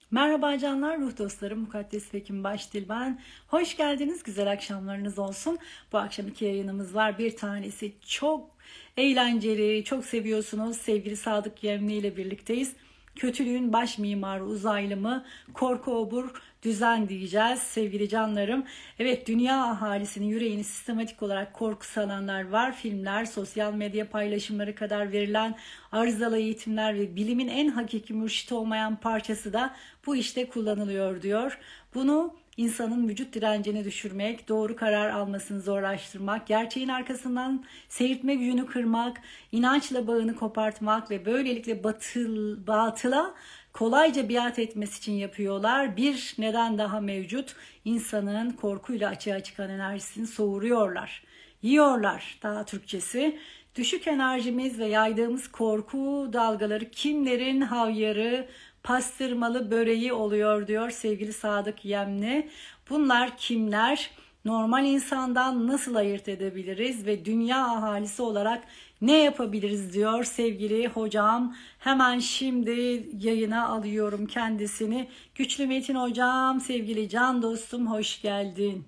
Merhaba canlar, ruh dostlarım, Mukaddes Pekin Başdil ben. Hoş geldiniz, güzel akşamlarınız olsun. Bu akşam iki yayınımız var. Bir tanesi çok eğlenceli, çok seviyorsunuz. Sevgili Sadık Yevni ile birlikteyiz. Kötülüğün baş mimarı uzaylı mı? Korku obur düzen diyeceğiz sevgili canlarım. Evet, dünya ahalisinin yüreğini sistematik olarak korku salanlar var. Filmler, sosyal medya paylaşımları kadar verilen arızalı eğitimler ve bilimin en hakiki mürşit olmayan parçası da bu işte kullanılıyor diyor. Bunu insanın vücut direncini düşürmek, doğru karar almasını zorlaştırmak, gerçeğin arkasından seyirtme gücünü kırmak, inançla bağını kopartmak ve böylelikle batıla kolayca biat etmesi için yapıyorlar. Bir neden daha mevcut. İnsanın korkuyla açığa çıkan enerjisini soğuruyorlar. Yiyorlar daha Türkçesi. Düşük enerjimiz ve yaydığımız korku dalgaları kimlerin havyarı, pastırmalı böreği oluyor diyor sevgili Sadık Yemni. Bunlar kimler? Normal insandan nasıl ayırt edebiliriz ve dünya ahalisi olarak ne yapabiliriz diyor sevgili hocam. Hemen şimdi yayına alıyorum kendisini. Güçlü Metin hocam, sevgili can dostum hoş geldin.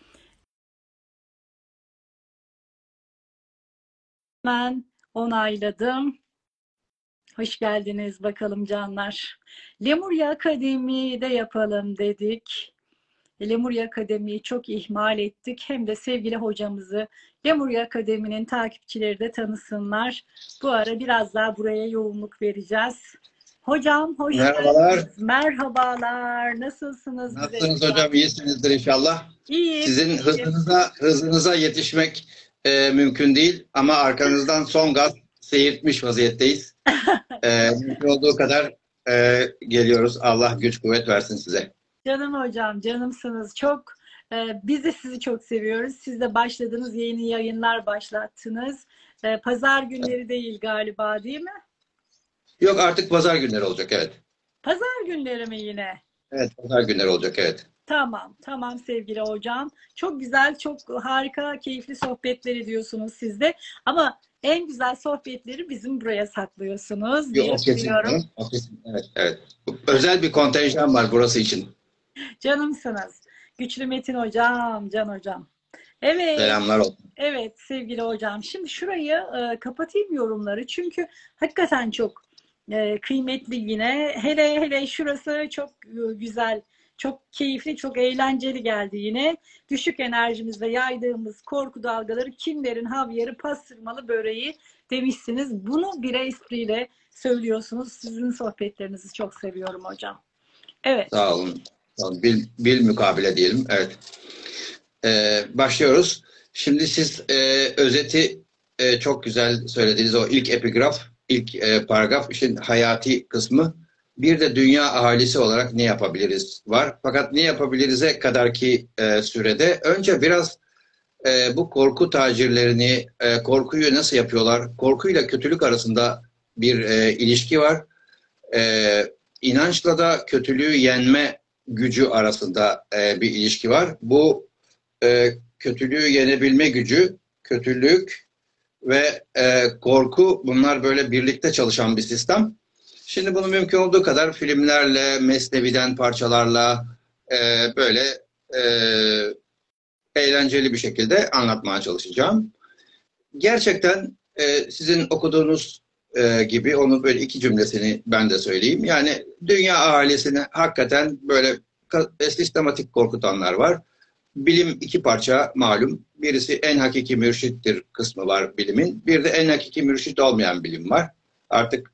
Hemen onayladım. Hoş geldiniz bakalım canlar. Lemurya Akademi'de yapalım dedik. Lemurya Akademi'yi çok ihmal ettik. Hem de sevgili hocamızı Lemurya Akademi'nin takipçileri de tanısınlar. Bu ara biraz daha buraya yoğunluk vereceğiz. Hocam hoş Merhabalar. geldiniz. Merhabalar. Nasılsınız? Güzel Nasılsınız hocam. hocam? İyisinizdir inşallah. İyiyim, Sizin iyiyim. hızınıza yetişmek mümkün değil ama arkanızdan son gaz seyirtmiş vaziyetteyiz. Mümkün olduğu kadar geliyoruz. Allah güç kuvvet versin size. Canım hocam, canımsınız. Biz de sizi çok seviyoruz. Siz de başladınız, yeni yayınlar başlattınız. Pazar günleri değil galiba, değil mi? Yok, artık pazar günleri olacak, evet. Pazar günleri mi yine? Evet, pazar günleri olacak, evet. Tamam, tamam sevgili hocam. Çok güzel, çok harika, keyifli sohbetler ediyorsunuz siz de. Ama en güzel sohbetleri bizim buraya saklıyorsunuz Yok, diye o kesin biliyorum. canım. O kesin, evet, evet. Özel bir kontenjan var burası için. Canımsınız. Güçlü Metin hocam, can hocam. Evet, Selamlar olsun. evet sevgili hocam. Şimdi şurayı kapatayım yorumları. Çünkü hakikaten çok kıymetli yine. Hele hele şurası çok güzel, çok keyifli, çok eğlenceli geldi yine. Düşük enerjimizle yaydığımız korku dalgaları kimlerin havyarı pastırmalı böreği demişsiniz. Bunu bir espriyle söylüyorsunuz. Sizin sohbetlerinizi çok seviyorum hocam. Evet. Sağ olun. Sağ olun. Bil mukabele diyelim. Evet. Başlıyoruz. Şimdi siz özeti çok güzel söylediniz. O ilk epigraf, ilk paragraf, işin hayati kısmı. Bir de dünya ahalisi olarak ne yapabiliriz var. Fakat ne yapabiliriz'e kadarki sürede önce biraz bu korku tacirlerini, korkuyu nasıl yapıyorlar? Korkuyla kötülük arasında bir ilişki var. İnançla da kötülüğü yenme gücü arasında bir ilişki var. Bu kötülüğü yenebilme gücü, kötülük ve korku, bunlar böyle birlikte çalışan bir sistem. Şimdi bunu mümkün olduğu kadar filmlerle, Mesnevi'den parçalarla böyle e, eğlenceli bir şekilde anlatmaya çalışacağım. Gerçekten sizin okuduğunuz gibi onun böyle iki cümlesini ben de söyleyeyim. Yani dünya ahalisini hakikaten böyle sistematik korkutanlar var. Bilim iki parça malum. Birisi en hakiki mürşittir kısmı var bilimin. Bir de en hakiki mürşit olmayan bilim var. Artık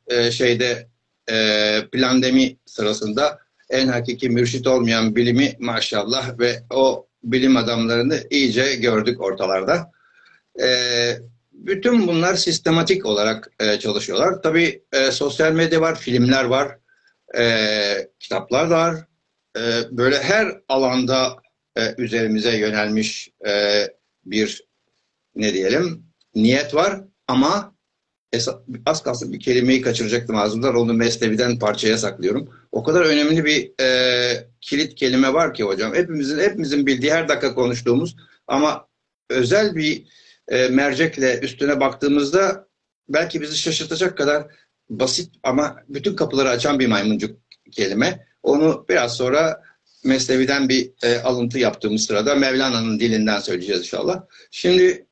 plandemi sırasında en hakiki mürşit olmayan bilimi maşallah ve o bilim adamlarını iyice gördük ortalarda. E, Bütün bunlar sistematik olarak çalışıyorlar. Tabii sosyal medya var, filmler var, kitaplar var. Böyle her alanda üzerimize yönelmiş bir ne diyelim niyet var ama az kalsın bir kelimeyi kaçıracaktım ağzımdan, onu Mesnevi'den parçaya saklıyorum. O kadar önemli bir kilit kelime var ki hocam, hepimizin bildiği, her dakika konuştuğumuz ama özel bir mercekle üstüne baktığımızda belki bizi şaşırtacak kadar basit ama bütün kapıları açan bir maymuncuk kelime. Onu biraz sonra Mesnevi'den bir alıntı yaptığımız sırada Mevlana'nın dilinden söyleyeceğiz inşallah. Şimdi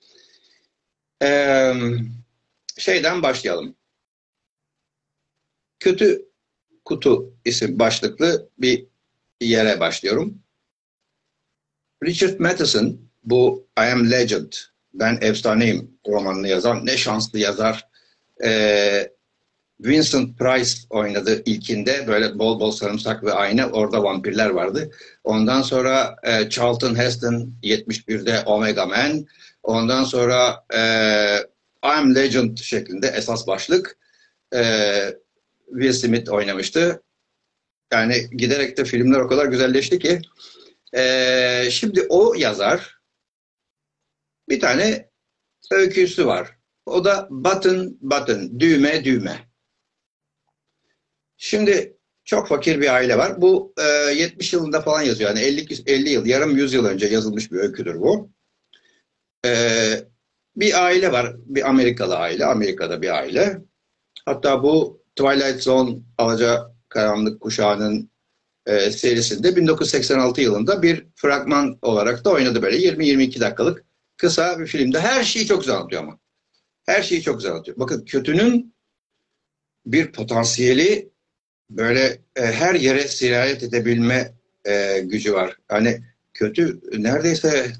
şeyden başlayalım. Kötü Kutu isim başlıklı bir yere başlıyorum. Richard Matheson, bu I Am Legend, Ben Efsaneyim romanını yazan ne şanslı yazar. Vincent Price oynadı ilkinde, böyle bol bol sarımsak ve ayna, orada vampirler vardı. Ondan sonra Charlton Heston 71'de Omega Man. Ondan sonra I Am Legend şeklinde esas başlık Will Smith oynamıştı. Yani giderek de filmler o kadar güzelleşti ki şimdi o yazar bir tane öyküsü var. O da Button Button, düğme düğme. Şimdi çok fakir bir aile var. Bu 70 yılında falan yazıyor. Yani 50 yıl, yarım yüzyıl önce yazılmış bir öyküdür bu. Bir aile var. Bir Amerikalı aile. Amerika'da bir aile. Hatta bu Twilight Zone, Alacakaranlık Kuşağı'nın serisinde 1986 yılında bir fragman olarak da oynadı, böyle 20-22 dakikalık kısa bir filmde. Her şeyi çok güzel anlatıyor ama. Her şeyi çok güzel anlatıyor. Bakın, kötünün bir potansiyeli, böyle her yere sirayet edebilme gücü var. Hani kötü neredeyse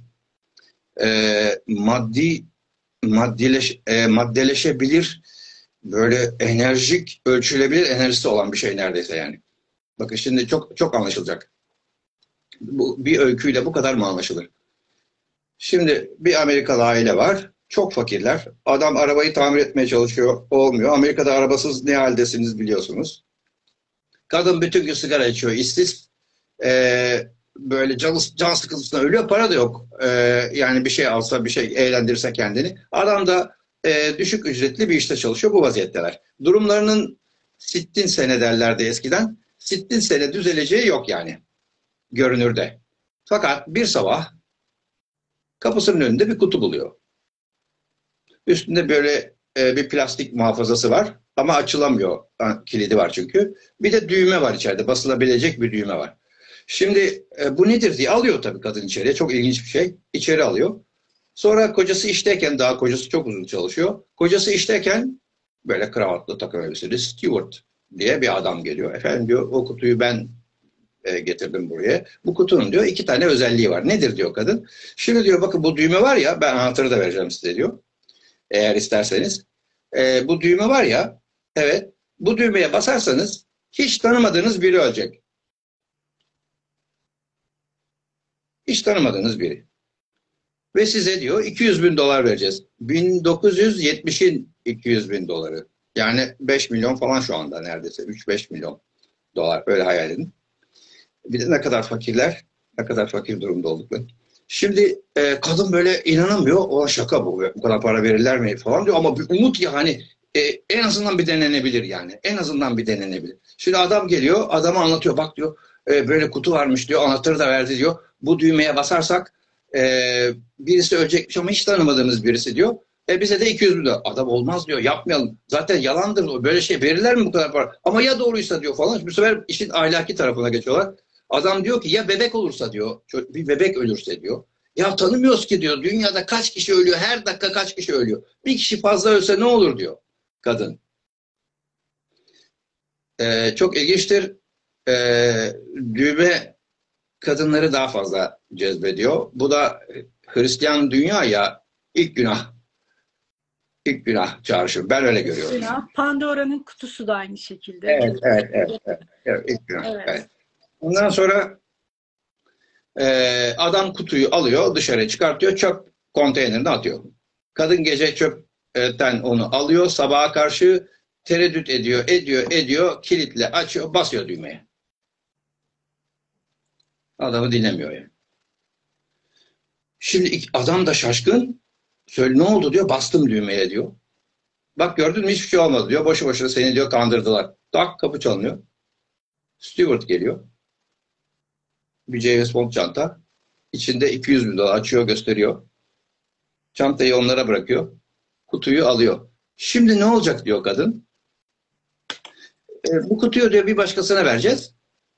maddeleşebilir, böyle enerjik, ölçülebilir enerjisi olan bir şey neredeyse yani. Bakın şimdi çok çok anlaşılacak. Bu, bir öyküyle bu kadar mı anlaşılır? Şimdi bir Amerikalı aile var. Çok fakirler. Adam arabayı tamir etmeye çalışıyor. Olmuyor. Amerika'da arabasız ne haldesiniz biliyorsunuz. Kadın bütün gün sigara içiyor, işsiz. Böyle can sıkıntısına ölüyor. Para da yok. Yani bir şey alsa, bir şey eğlendirse kendini. Adam da düşük ücretli bir işte çalışıyor. Bu vaziyetteler. Durumlarının sittin sene derlerdi eskiden. Sittin sene düzeleceği yok yani. Görünürde. Fakat bir sabah kapısının önünde bir kutu buluyor. Üstünde böyle bir plastik muhafazası var. Ama açılamıyor. Kilidi var çünkü. Bir de düğme var içeride. Basılabilecek bir düğme var. Şimdi bu nedir diye alıyor tabii kadın içeriye. Çok ilginç bir şey. İçeri alıyor. Sonra kocası işteyken, daha kocası çok uzun çalışıyor. Kocası işteyken böyle kravatlı, takım elbiseli Stewart diye bir adam geliyor. Efendim diyor, o kutuyu ben getirdim buraya. Bu kutunun diyor 2 tane özelliği var. Nedir diyor kadın. Şimdi diyor, bakın bu düğme var ya, ben anahtarı da vereceğim size diyor. Eğer isterseniz. Bu düğme var ya, evet, bu düğmeye basarsanız hiç tanımadığınız biri ölecek. Hiç tanımadığınız biri. Ve size diyor 200 bin dolar vereceğiz. 1970'in 200 bin doları. Yani 5 milyon falan şu anda neredeyse. 3-5 milyon dolar. Öyle hayal edin. Bir de ne kadar fakirler, ne kadar fakir durumda oldukları. Şimdi kadın böyle inanamıyor. O şaka bu. Bu kadar para verirler mi falan diyor. Ama bir umut ya, hani en azından bir denenebilir yani. En azından bir denenebilir. Şimdi adam geliyor. Adama anlatıyor. Bak diyor, böyle kutu varmış diyor. Anahtarı da verdi diyor. Bu düğmeye basarsak birisi ölecekmiş ama hiç tanımadığımız birisi diyor. Bize de 200 bin dolar. Adam olmaz diyor. Yapmayalım. Zaten yalandır. Böyle şey verirler mi bu kadar para? Ama ya doğruysa diyor falan. Bu sefer işin ahlaki tarafına geçiyorlar. Adam diyor ki ya bebek olursa diyor. Bir bebek ölürse diyor. Ya tanımıyoruz ki diyor. Dünyada kaç kişi ölüyor? Her dakika kaç kişi ölüyor? Bir kişi fazla ölse ne olur diyor kadın. Çok ilginçtir. Düğme kadınları daha fazla cezbediyor. Bu da Hristiyan dünyaya ilk günah. İlk günah çağrışım. Ben öyle görüyorum. Günah. Pandora'nın kutusu da aynı şekilde. Evet, ilk günah. Evet. Ondan sonra adam kutuyu alıyor, dışarı çıkartıyor, çöp konteynerine atıyor. Kadın gece çöpten onu alıyor, sabaha karşı tereddüt ediyor, kilitle açıyor, basıyor düğmeye. Adamı dinlemiyor yani. Şimdi adam da şaşkın. Söyle, ne oldu diyor, bastım düğmeye diyor. Bak gördün mü, hiçbir şey olmadı diyor. Boşu boşuna seni diyor kandırdılar. Tak, kapı çalınıyor. Stewart geliyor. Bir James Bond çanta. İçinde 200 bin dolar, açıyor, gösteriyor. Çantayı onlara bırakıyor. Kutuyu alıyor. Şimdi ne olacak diyor kadın. Bu kutuyu diyor bir başkasına vereceğiz.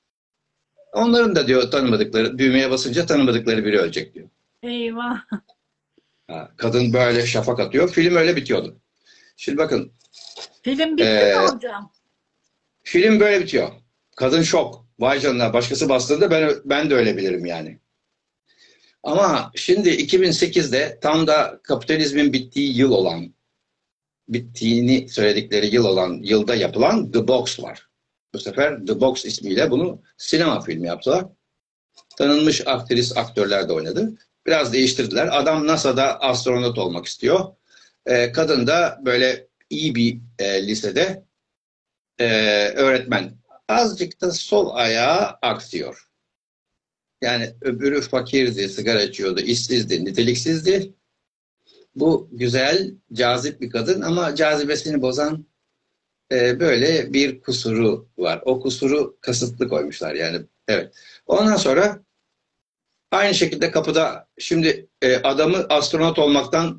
onların da diyor tanımadıkları, düğmeye basınca tanımadıkları biri ölecek diyor. Eyvah. Ha, kadın böyle şafak atıyor. Film öyle bitiyordu. Şimdi bakın, Film bitti mi e, hocam? film böyle bitiyor. Kadın şok. Vay canına, başkası bastığında ben de ölebilirim yani. Ama şimdi 2008'de tam da kapitalizmin bittiğini söyledikleri yıl olan yılda yapılan The Box var. Bu sefer The Box ismiyle bunu sinema filmi yaptılar. Tanınmış aktörler de oynadı. Biraz değiştirdiler. Adam NASA'da astronot olmak istiyor. Kadın da böyle iyi bir lisede öğretmen. Azıcık da sol ayağı aksıyor. Yani öbürü fakirdi, sigara içiyordu, işsizdi, niteliksizdi. Bu güzel, cazip bir kadın ama cazibesini bozan böyle bir kusuru var. O kusuru kasıtlı koymuşlar yani. Evet. Ondan sonra aynı şekilde kapıda şimdi adamı astronot olmaktan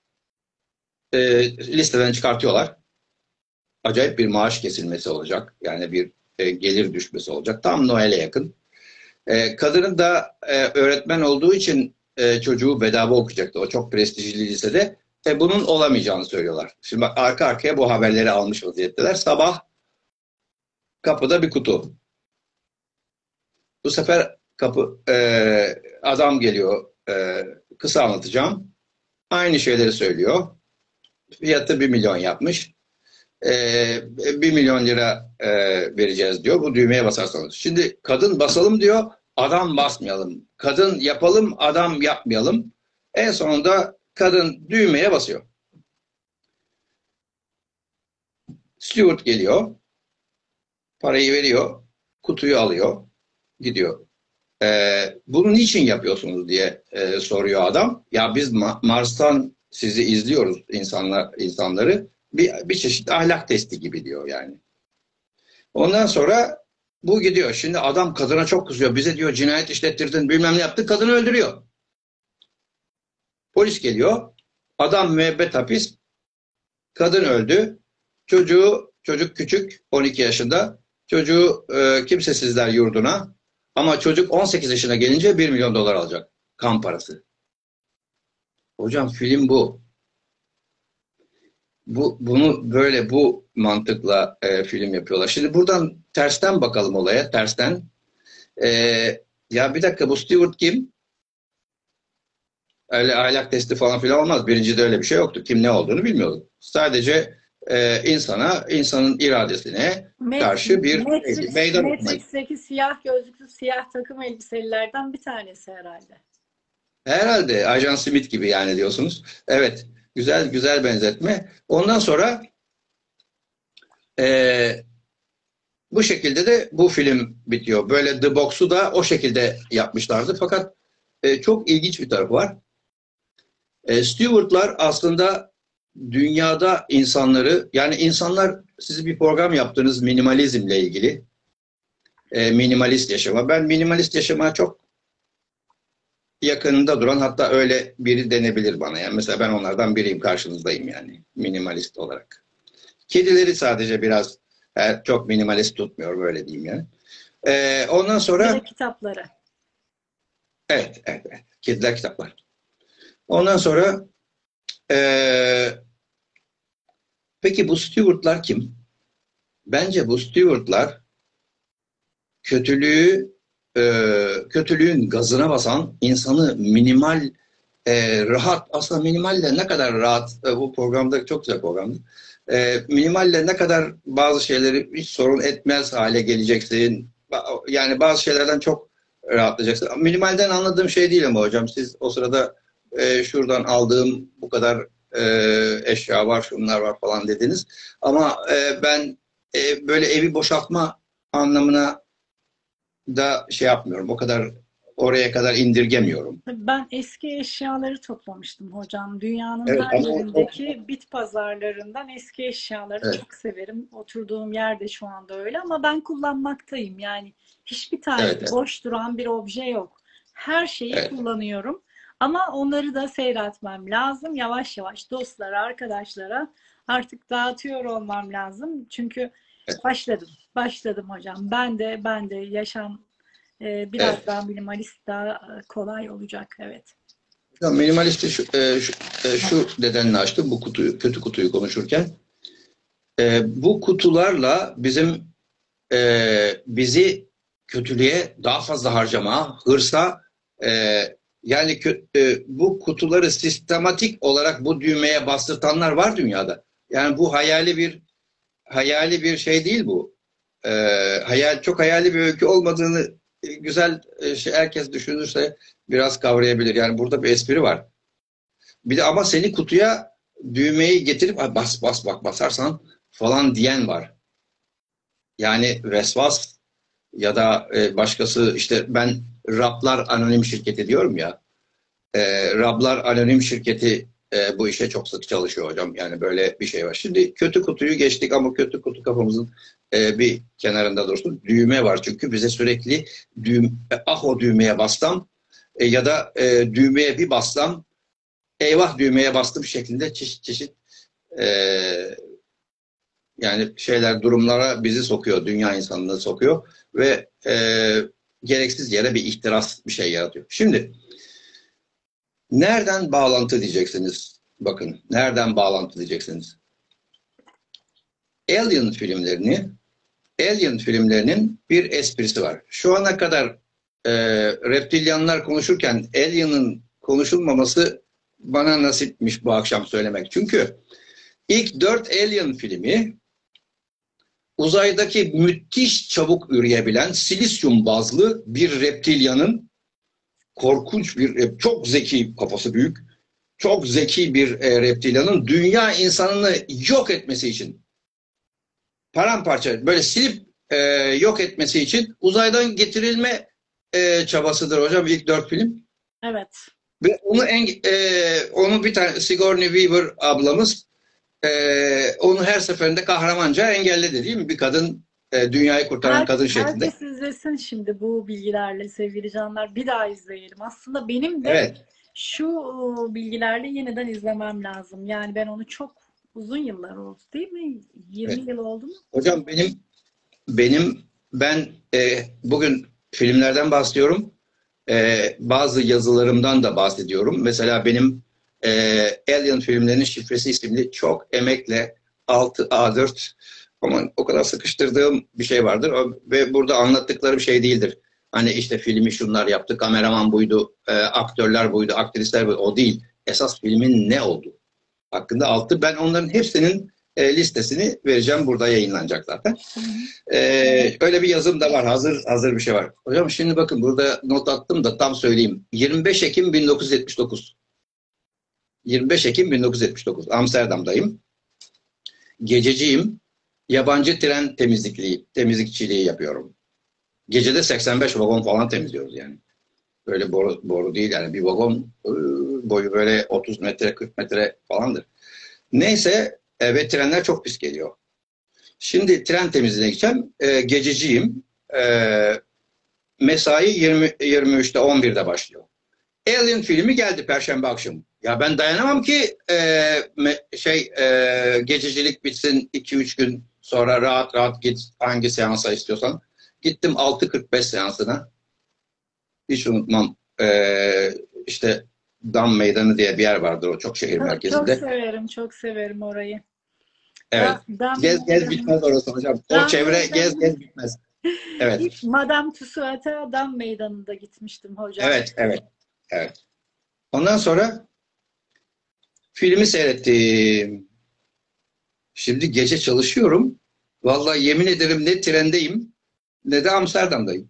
listeden çıkartıyorlar. Acayip bir maaş kesilmesi olacak. Yani bir gelir düşmesi olacak. Tam Noel'e yakın. Kadının da öğretmen olduğu için çocuğu bedava okuyacaktı. O çok prestijli lisede. Bunun olamayacağını söylüyorlar. Şimdi bak, arka arkaya bu haberleri almış vaziyetteler. Sabah kapıda bir kutu. Bu sefer adam geliyor. Kısa anlatacağım. Aynı şeyleri söylüyor. Fiyatı 1 milyon yapmış. 1 milyon lira vereceğiz diyor. Bu düğmeye basarsanız. Şimdi kadın basalım diyor. Adam basmayalım. Kadın yapalım, adam yapmayalım. En sonunda kadın düğmeye basıyor. Steward geliyor. Parayı veriyor. Kutuyu alıyor. Gidiyor. Bunu niçin yapıyorsunuz diye soruyor adam. Ya biz Mars'tan sizi izliyoruz, insanları. Bir çeşit ahlak testi gibi diyor yani. Ondan sonra bu gidiyor. Şimdi adam kadına çok kızıyor. Bize diyor cinayet işlettirdin, bilmem ne yaptın. Kadını öldürüyor. Polis geliyor. Adam müebbet hapis. Kadın öldü. Çocuk küçük, 12 yaşında. Çocuğu kimsesizler yurduna. Ama çocuk 18 yaşına gelince 1 milyon dolar alacak. Kan parası. Hocam film bu. Bunu böyle bu mantıkla film yapıyorlar. Şimdi buradan tersten bakalım olaya. Tersten. E, Ya bir dakika, bu Stewart kim? Öyle ahlak testi falan filan olmaz. Birincide öyle bir şey yoktu. Kim ne olduğunu bilmiyorduk. Sadece insanın iradesine karşı bir meydan okuma. Matrix'teki siyah gözlüklü, siyah takım elbiselilerden bir tanesi herhalde. Herhalde Ajan Smith gibi yani diyorsunuz. Evet. Güzel güzel benzetme. Ondan sonra e, bu şekilde de bu film bitiyor. Böyle The Box'u da o şekilde yapmışlardı. Fakat çok ilginç bir tarafı var. Stewart'lar aslında dünyada insanları, yani insanlar, siz bir program yaptınız minimalizmle ilgili. Minimalist yaşama. Ben minimalist yaşama çok yakınında duran, hatta öyle biri denebilir bana. Yani mesela ben onlardan biriyim, karşınızdayım yani minimalist olarak. Kedileri sadece biraz çok minimalist tutmuyor, böyle diyeyim yani. Ondan Bir sonra de kitapları. evet. Kediler, kitaplar. Ondan sonra peki bu Stewart'lar kim? Bence bu Stewart'lar kötülüğün gazına basan, insanı minimal, rahat, aslında minimalle ne kadar rahat, bu programda çok güzel programdı. Minimalle ne kadar bazı şeyleri hiç sorun etmez hale geleceksin. Yani bazı şeylerden çok rahatlayacaksın. Minimalden anladığım şey değil ama hocam, siz o sırada şuradan aldığım bu kadar eşya var, şunlar var falan dediniz. Ama ben böyle evi boşaltma anlamına da şey yapmıyorum. O kadar oraya kadar indirgemiyorum. Ben eski eşyaları toplamıştım hocam. Dünyanın Evet her ama yerindeki bit pazarlarından eski eşyaları evet, çok severim. Oturduğum yerde şu anda öyle ama ben kullanmaktayım. Yani hiçbir evet, tanesi evet, boş duran bir obje yok. Her şeyi evet, kullanıyorum. Ama onları da seyretmem lazım. Yavaş yavaş dostlara, arkadaşlara artık dağıtıyor olmam lazım. Çünkü evet. başladım hocam. Ben de yaşam Biraz Evet. daha minimalist, daha kolay olacak. Evet. Ya minimalisti şu nedenle açtım bu kutuyu, kötü kutuyu konuşurken. Bu kutularla bizi kötülüğe daha fazla harcama, hırsa, e, yani bu kutuları sistematik olarak bu düğmeye bastırtanlar var dünyada. Yani bu hayali bir şey değil bu. E, çok hayali bir öykü olmadığını güzel herkes düşünürse biraz kavrayabilir. Yani burada bir espri var. Bir de ama seni kutuya düğmeyi getirip bas bas bak basarsan falan diyen var. Yani vesvas ya da başkası işte ben Rablar Anonim Şirketi diyorum ya. Rablar Anonim Şirketi bu işe çok sık çalışıyor hocam. Yani böyle bir şey var. Şimdi kötü kutuyu geçtik ama kötü kutu kafamızın bir kenarında dursun. Düğme var çünkü bize sürekli o düğmeye bastım ya da düğmeye bir bastım eyvah düğmeye bastım şeklinde çeşit çeşit e, yani durumlara bizi sokuyor. Dünya insanlığı sokuyor ve gereksiz yere bir ihtiras bir şey yaratıyor. Şimdi nereden bağlantı diyeceksiniz? Bakın nereden bağlantı diyeceksiniz? Alien filmlerinin bir esprisi var. Şu ana kadar reptilyanlar konuşurken Alien'ın konuşulmaması bana nasipmiş bu akşam söylemek. Çünkü ilk 4 Alien filmi uzaydaki müthiş çabuk üreyebilen silisyum bazlı bir reptilyanın korkunç çok zeki kafası büyük çok zeki bir reptilyanın dünya insanını yok etmesi için paramparça böyle silip yok etmesi için uzaydan getirilme çabasıdır hocam ilk 4 film. Evet. Ve onu bir tane Sigourney Weaver ablamız onu her seferinde kahramanca engelledi değil mi? Bir kadın dünyayı kurtaran kadın şeklinde. Herkes izlesin şimdi bu bilgilerle sevgili canlar. Bir daha izleyelim. Aslında benim de Evet. şu bilgilerle yeniden izlemem lazım. Yani ben onu çok uzun yıllar oldu değil mi? 20 Evet. yıl oldu mu? Hocam ben bugün filmlerden bahsediyorum. Bazı yazılarımdan da bahsediyorum. Mesela benim Alien filmlerinin şifresi isimli çok emekle 6 A4 ama o kadar sıkıştırdığım bir şey vardır. Ve burada anlattıkları bir şey değildir. Hani işte filmi şunlar yaptı, kameraman buydu, aktörler buydu, aktrisler buydu. O değil. Esas filmin ne oldu? Hakkında ben onların hepsinin listesini vereceğim. Burada yayınlanacak zaten. Öyle bir yazım da var. Hazır bir şey var. Hocam şimdi bakın burada not attım da tam söyleyeyim. 25 Ekim 1979. 25 Ekim 1979. Amsterdam'dayım. Gececiyim. Yabancı tren temizlikçiliği yapıyorum. Gecede 85 vagon falan temizliyoruz yani. Böyle boru değil yani bir vagon boyu böyle 30 metre 40 metre falandır. Neyse ve trenler çok pis geliyor. Şimdi tren temizliğine gideceğim. Gececiyim. Mesai 23'te 11'de başlıyor. Alien filmi geldi Perşembe akşamı. Ya ben dayanamam ki gececilik bitsin 2-3 gün sonra rahat rahat git hangi seansa istiyorsan. Gittim 6.45 seansına. Hiç unutmam. İşte Dam Meydanı diye bir yer vardır o çok şehir Çok merkezinde. severim, çok severim orayı. Evet. Gez bitmez orası hocam. O çevre gez bitmez. Evet. Madame Tussauds'a Dam Meydanı'nda gitmiştim hocam. Evet. Ondan sonra filmi seyrettim. Şimdi gece çalışıyorum. Vallahi yemin ederim ne trendeyim ne de Amsterdam'dayım.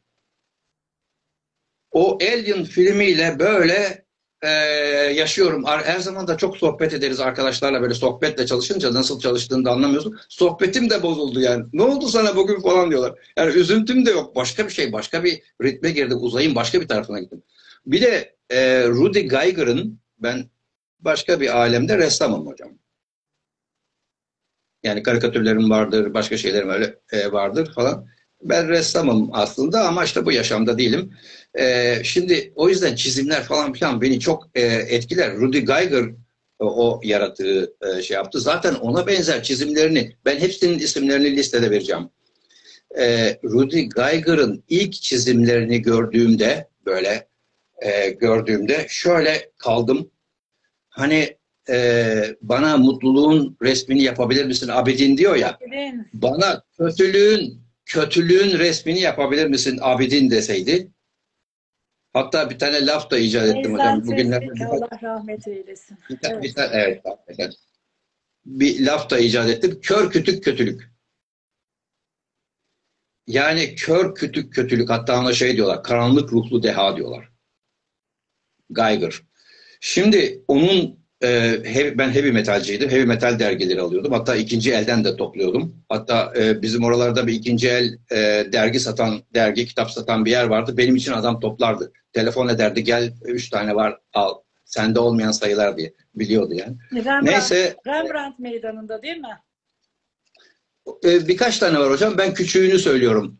O Alien filmiyle böyle yaşıyorum. Her zaman da çok sohbet ederiz arkadaşlarla böyle sohbetle çalışınca nasıl çalıştığını da anlamıyorsun. Sohbetim de bozuldu yani. Ne oldu sana bugün falan diyorlar. Yani üzüntüm de yok. Başka bir şey, başka bir ritme girdim. Uzayın başka bir tarafına gittim. Bir de Rudy Geiger'ın ben başka bir alemde ressamım hocam. Yani karikatürlerim vardır, başka şeylerim öyle vardır falan. Ben ressamım aslında ama işte bu yaşamda değilim. Şimdi o yüzden çizimler falan filan beni çok etkiler. Rudy Geiger o yaratığı şey yaptı. Zaten ona benzer çizimlerini ben hepsinin isimlerini listede vereceğim. Rudy Geiger'ın ilk çizimlerini gördüğümde böyle gördüğümde şöyle kaldım. Hani bana mutluluğun resmini yapabilir misin Abidin diyor ya. Bana kötülüğün resmini yapabilir misin Abidin deseydi. Hatta bir tane laf da icat ettim hocam. Bugünlerde Allah rahmet eylesin. evet. Bir laf da icat ettim. Kör kütük kötülük. Yani kör kütük kötülük, hatta ona şey diyorlar, karanlık ruhlu deha diyorlar. Geiger. Şimdi onun ben heavy metalciydim. Heavy metal dergileri alıyordum. Hatta ikinci elden de topluyordum. Hatta bizim oralarda bir ikinci el dergi satan, kitap satan bir yer vardı. Benim için adam toplardı. Telefon ederdi, gel 3 tane var al. Sende olmayan sayılar diye. Biliyordu yani. Neyse. Rembrandt Meydanı'nda değil mi? Birkaç tane var hocam. Ben küçüğünü söylüyorum.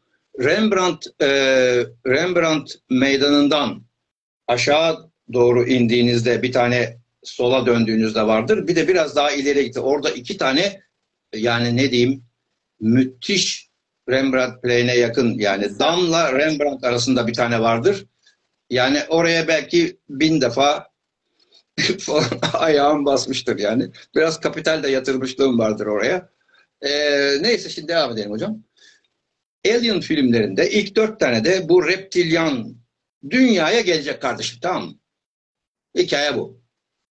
Rembrandt Meydanı'ndan aşağı doğru indiğinizde bir tane, sola döndüğünüzde vardır. Bir de biraz daha ileri gitti. Orada 2 tane, yani ne diyeyim, müthiş Rembrandt Play'ine yakın, yani Damla Rembrandt arasında bir tane vardır. Yani oraya belki 1000 defa ayağım basmıştır yani. Biraz kapital de yatırmışlığım vardır oraya. Neyse, şimdi devam edelim hocam. Alien filmlerinde ilk 4 tane de bu reptilyan dünyaya gelecek kardeşim, tamam mı? Hikaye bu.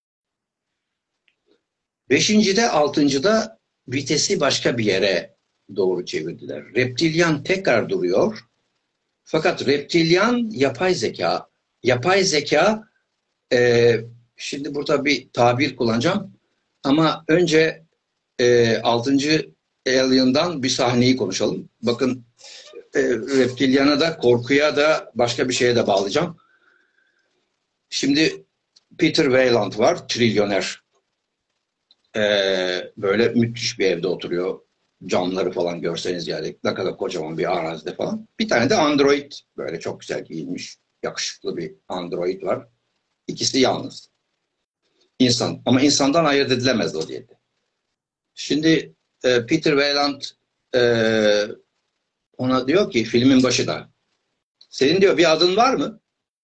5.'de 6.'da vitesi başka bir yere doğru çevirdiler. Reptilyan tekrar duruyor. Fakat reptilyan yapay zeka. Yapay zeka, şimdi burada bir tabir kullanacağım. Ama önce 6. Alien'dan bir sahneyi konuşalım. Bakın, reptilyana da, korkuya da, başka bir şeye de bağlayacağım. Şimdi Peter Weyland var, trilyoner. Böyle müthiş bir evde oturuyor. Camları falan görseniz yani ne kadar kocaman bir arazide falan. Bir tane de android, böyle çok güzel giyinmiş, yakışıklı bir android var. İkisi yalnız. İnsan. Ama insandan ayırt edilemez o diyette. Şimdi Peter Weyland ona diyor ki filmin başında, senin diyor bir adın var mı?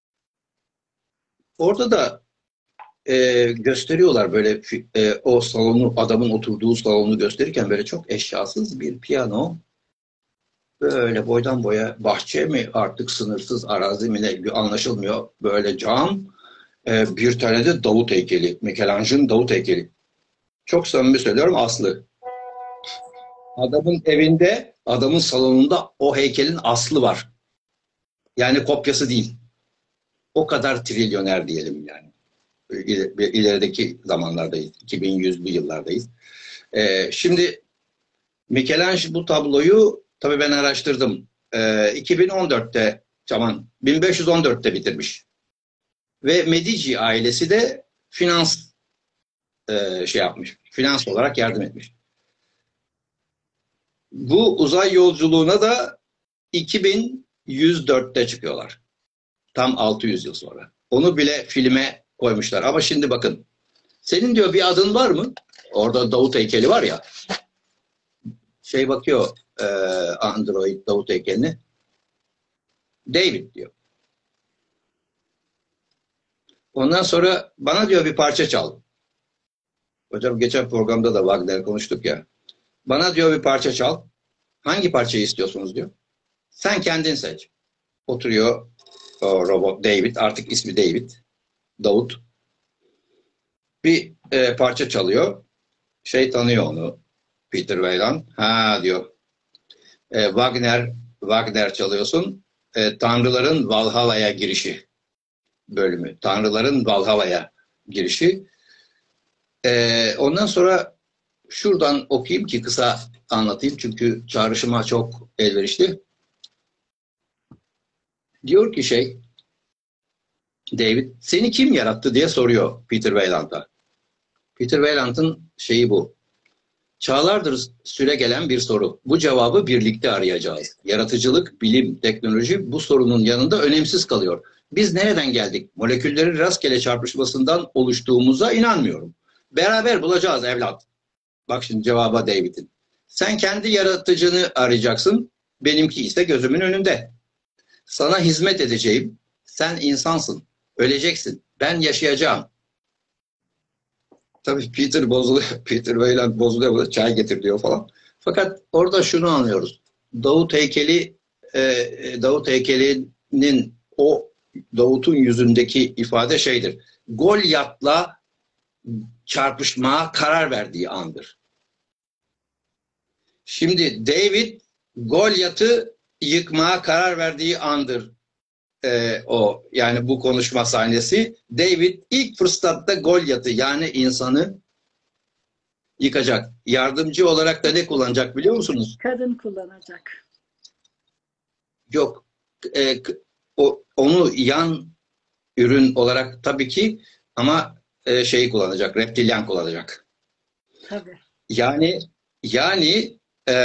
Orada da gösteriyorlar böyle o salonu, adamın oturduğu salonu gösterirken böyle çok eşyasız bir piyano, böyle boydan boya, bahçe mi artık, sınırsız arazi mi ne anlaşılmıyor, böyle cam, bir tane de Davut heykeli, Michelangelo'nun Davut heykeli. Çok samimi söylüyorum, aslı. Adamın evinde, adamın salonunda o heykelin aslı var. Yani kopyası değil. O kadar trilyoner diyelim yani. İlerideki zamanlardayız. 2100'lü yıllardayız. Şimdi Michelangelo bu tabloyu, tabii ben araştırdım. 2014'te, 1514'te bitirmiş. Ve Medici ailesi de finans yapmış. Finans olarak yardım etmiş. Bu uzay yolculuğuna da 2104'te çıkıyorlar. Tam 600 yıl sonra. Onu bile filme koymuşlar. Ama şimdi bakın. Senin diyor bir adın var mı? Orada Davut heykeli var ya. Bakıyor android Davut heykeline. David diyor. Ondan sonra bana diyor bir parça çal. Hocam geçen programda da Wagner konuştuk ya. Bana diyor bir parça çal. Hangi parçayı istiyorsunuz diyor. Sen kendin seç. Oturuyor o robot David. Artık ismi David. Davut. Bir parça çalıyor. Tanıyor onu. Peter Weyland. Ha diyor. Wagner çalıyorsun. Tanrıların Valhalla'ya girişi bölümü. Tanrıların Valhalla'ya girişi. Ondan sonra şuradan okuyayım ki kısa anlatayım. Çünkü çağrışıma çok elverişli. Diyor ki David, seni kim yarattı diye soruyor Peter Weyland'a. Peter Weyland'ın bu. Çağlardır süre gelen bir soru. Bu cevabı birlikte arayacağız. Yaratıcılık, bilim, teknoloji bu sorunun yanında önemsiz kalıyor. Biz nereden geldik? Moleküllerin rastgele çarpışmasından oluştuğumuza inanmıyorum. Beraber bulacağız evlat. Bak şimdi cevaba David'in. Sen kendi yaratıcını arayacaksın. benimki ise gözümün önünde. Sana hizmet edeceğim. Sen insansın. Öleceksin. Ben yaşayacağım. Tabii Peter bozuluyor. Peter Weyland bozuluyor. Çay getir diyor falan. Fakat orada şunu anlıyoruz. Davut heykelinin o Davut'un yüzündeki ifade şeydir. Golyat'la çarpışmaya karar verdiği andır. Şimdi David Golyat'ı yıkmaya karar verdiği andır. O yani bu konuşma sahnesi. David ilk fırsatta Golyat'ı yani insanı yıkacak. Yardımcı olarak da ne kullanacak biliyor musunuz? Kadın kullanacak. Yok. Onu yan ürün olarak tabii ki ama şeyi kullanacak. Reptilyan kullanacak. Tabii. Yani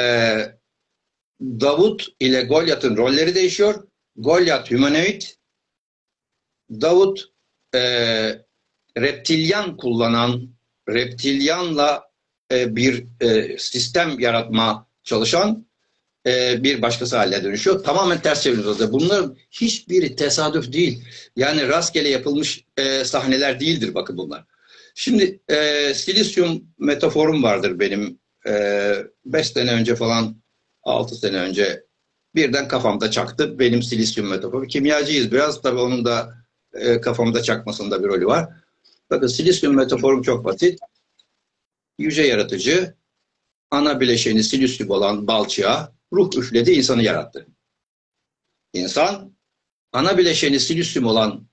Davut ile Golyat'ın rolleri değişiyor. Golyat humanoid, Davut reptilyan kullanan, reptilyanla bir sistem yaratma çalışan bir başkası haline dönüşüyor. Tamamen ters çeviriyoruz. Bunların hiçbiri tesadüf değil. Yani rastgele yapılmış sahneler değildir bakın bunlar. Şimdi silisyum metaforum vardır benim. 5 sene önce falan 6 sene önce birden kafamda çaktı benim silisyum metaforu. Kimyacıyız biraz tabii onun da kafamda çakmasında bir rolü var. Bakın silisyum metaforum çok basit. Yüce yaratıcı ana bileşeni silisyum olan balçığa ruh üfledi insanı yarattı. İnsan ana bileşeni silisyum olan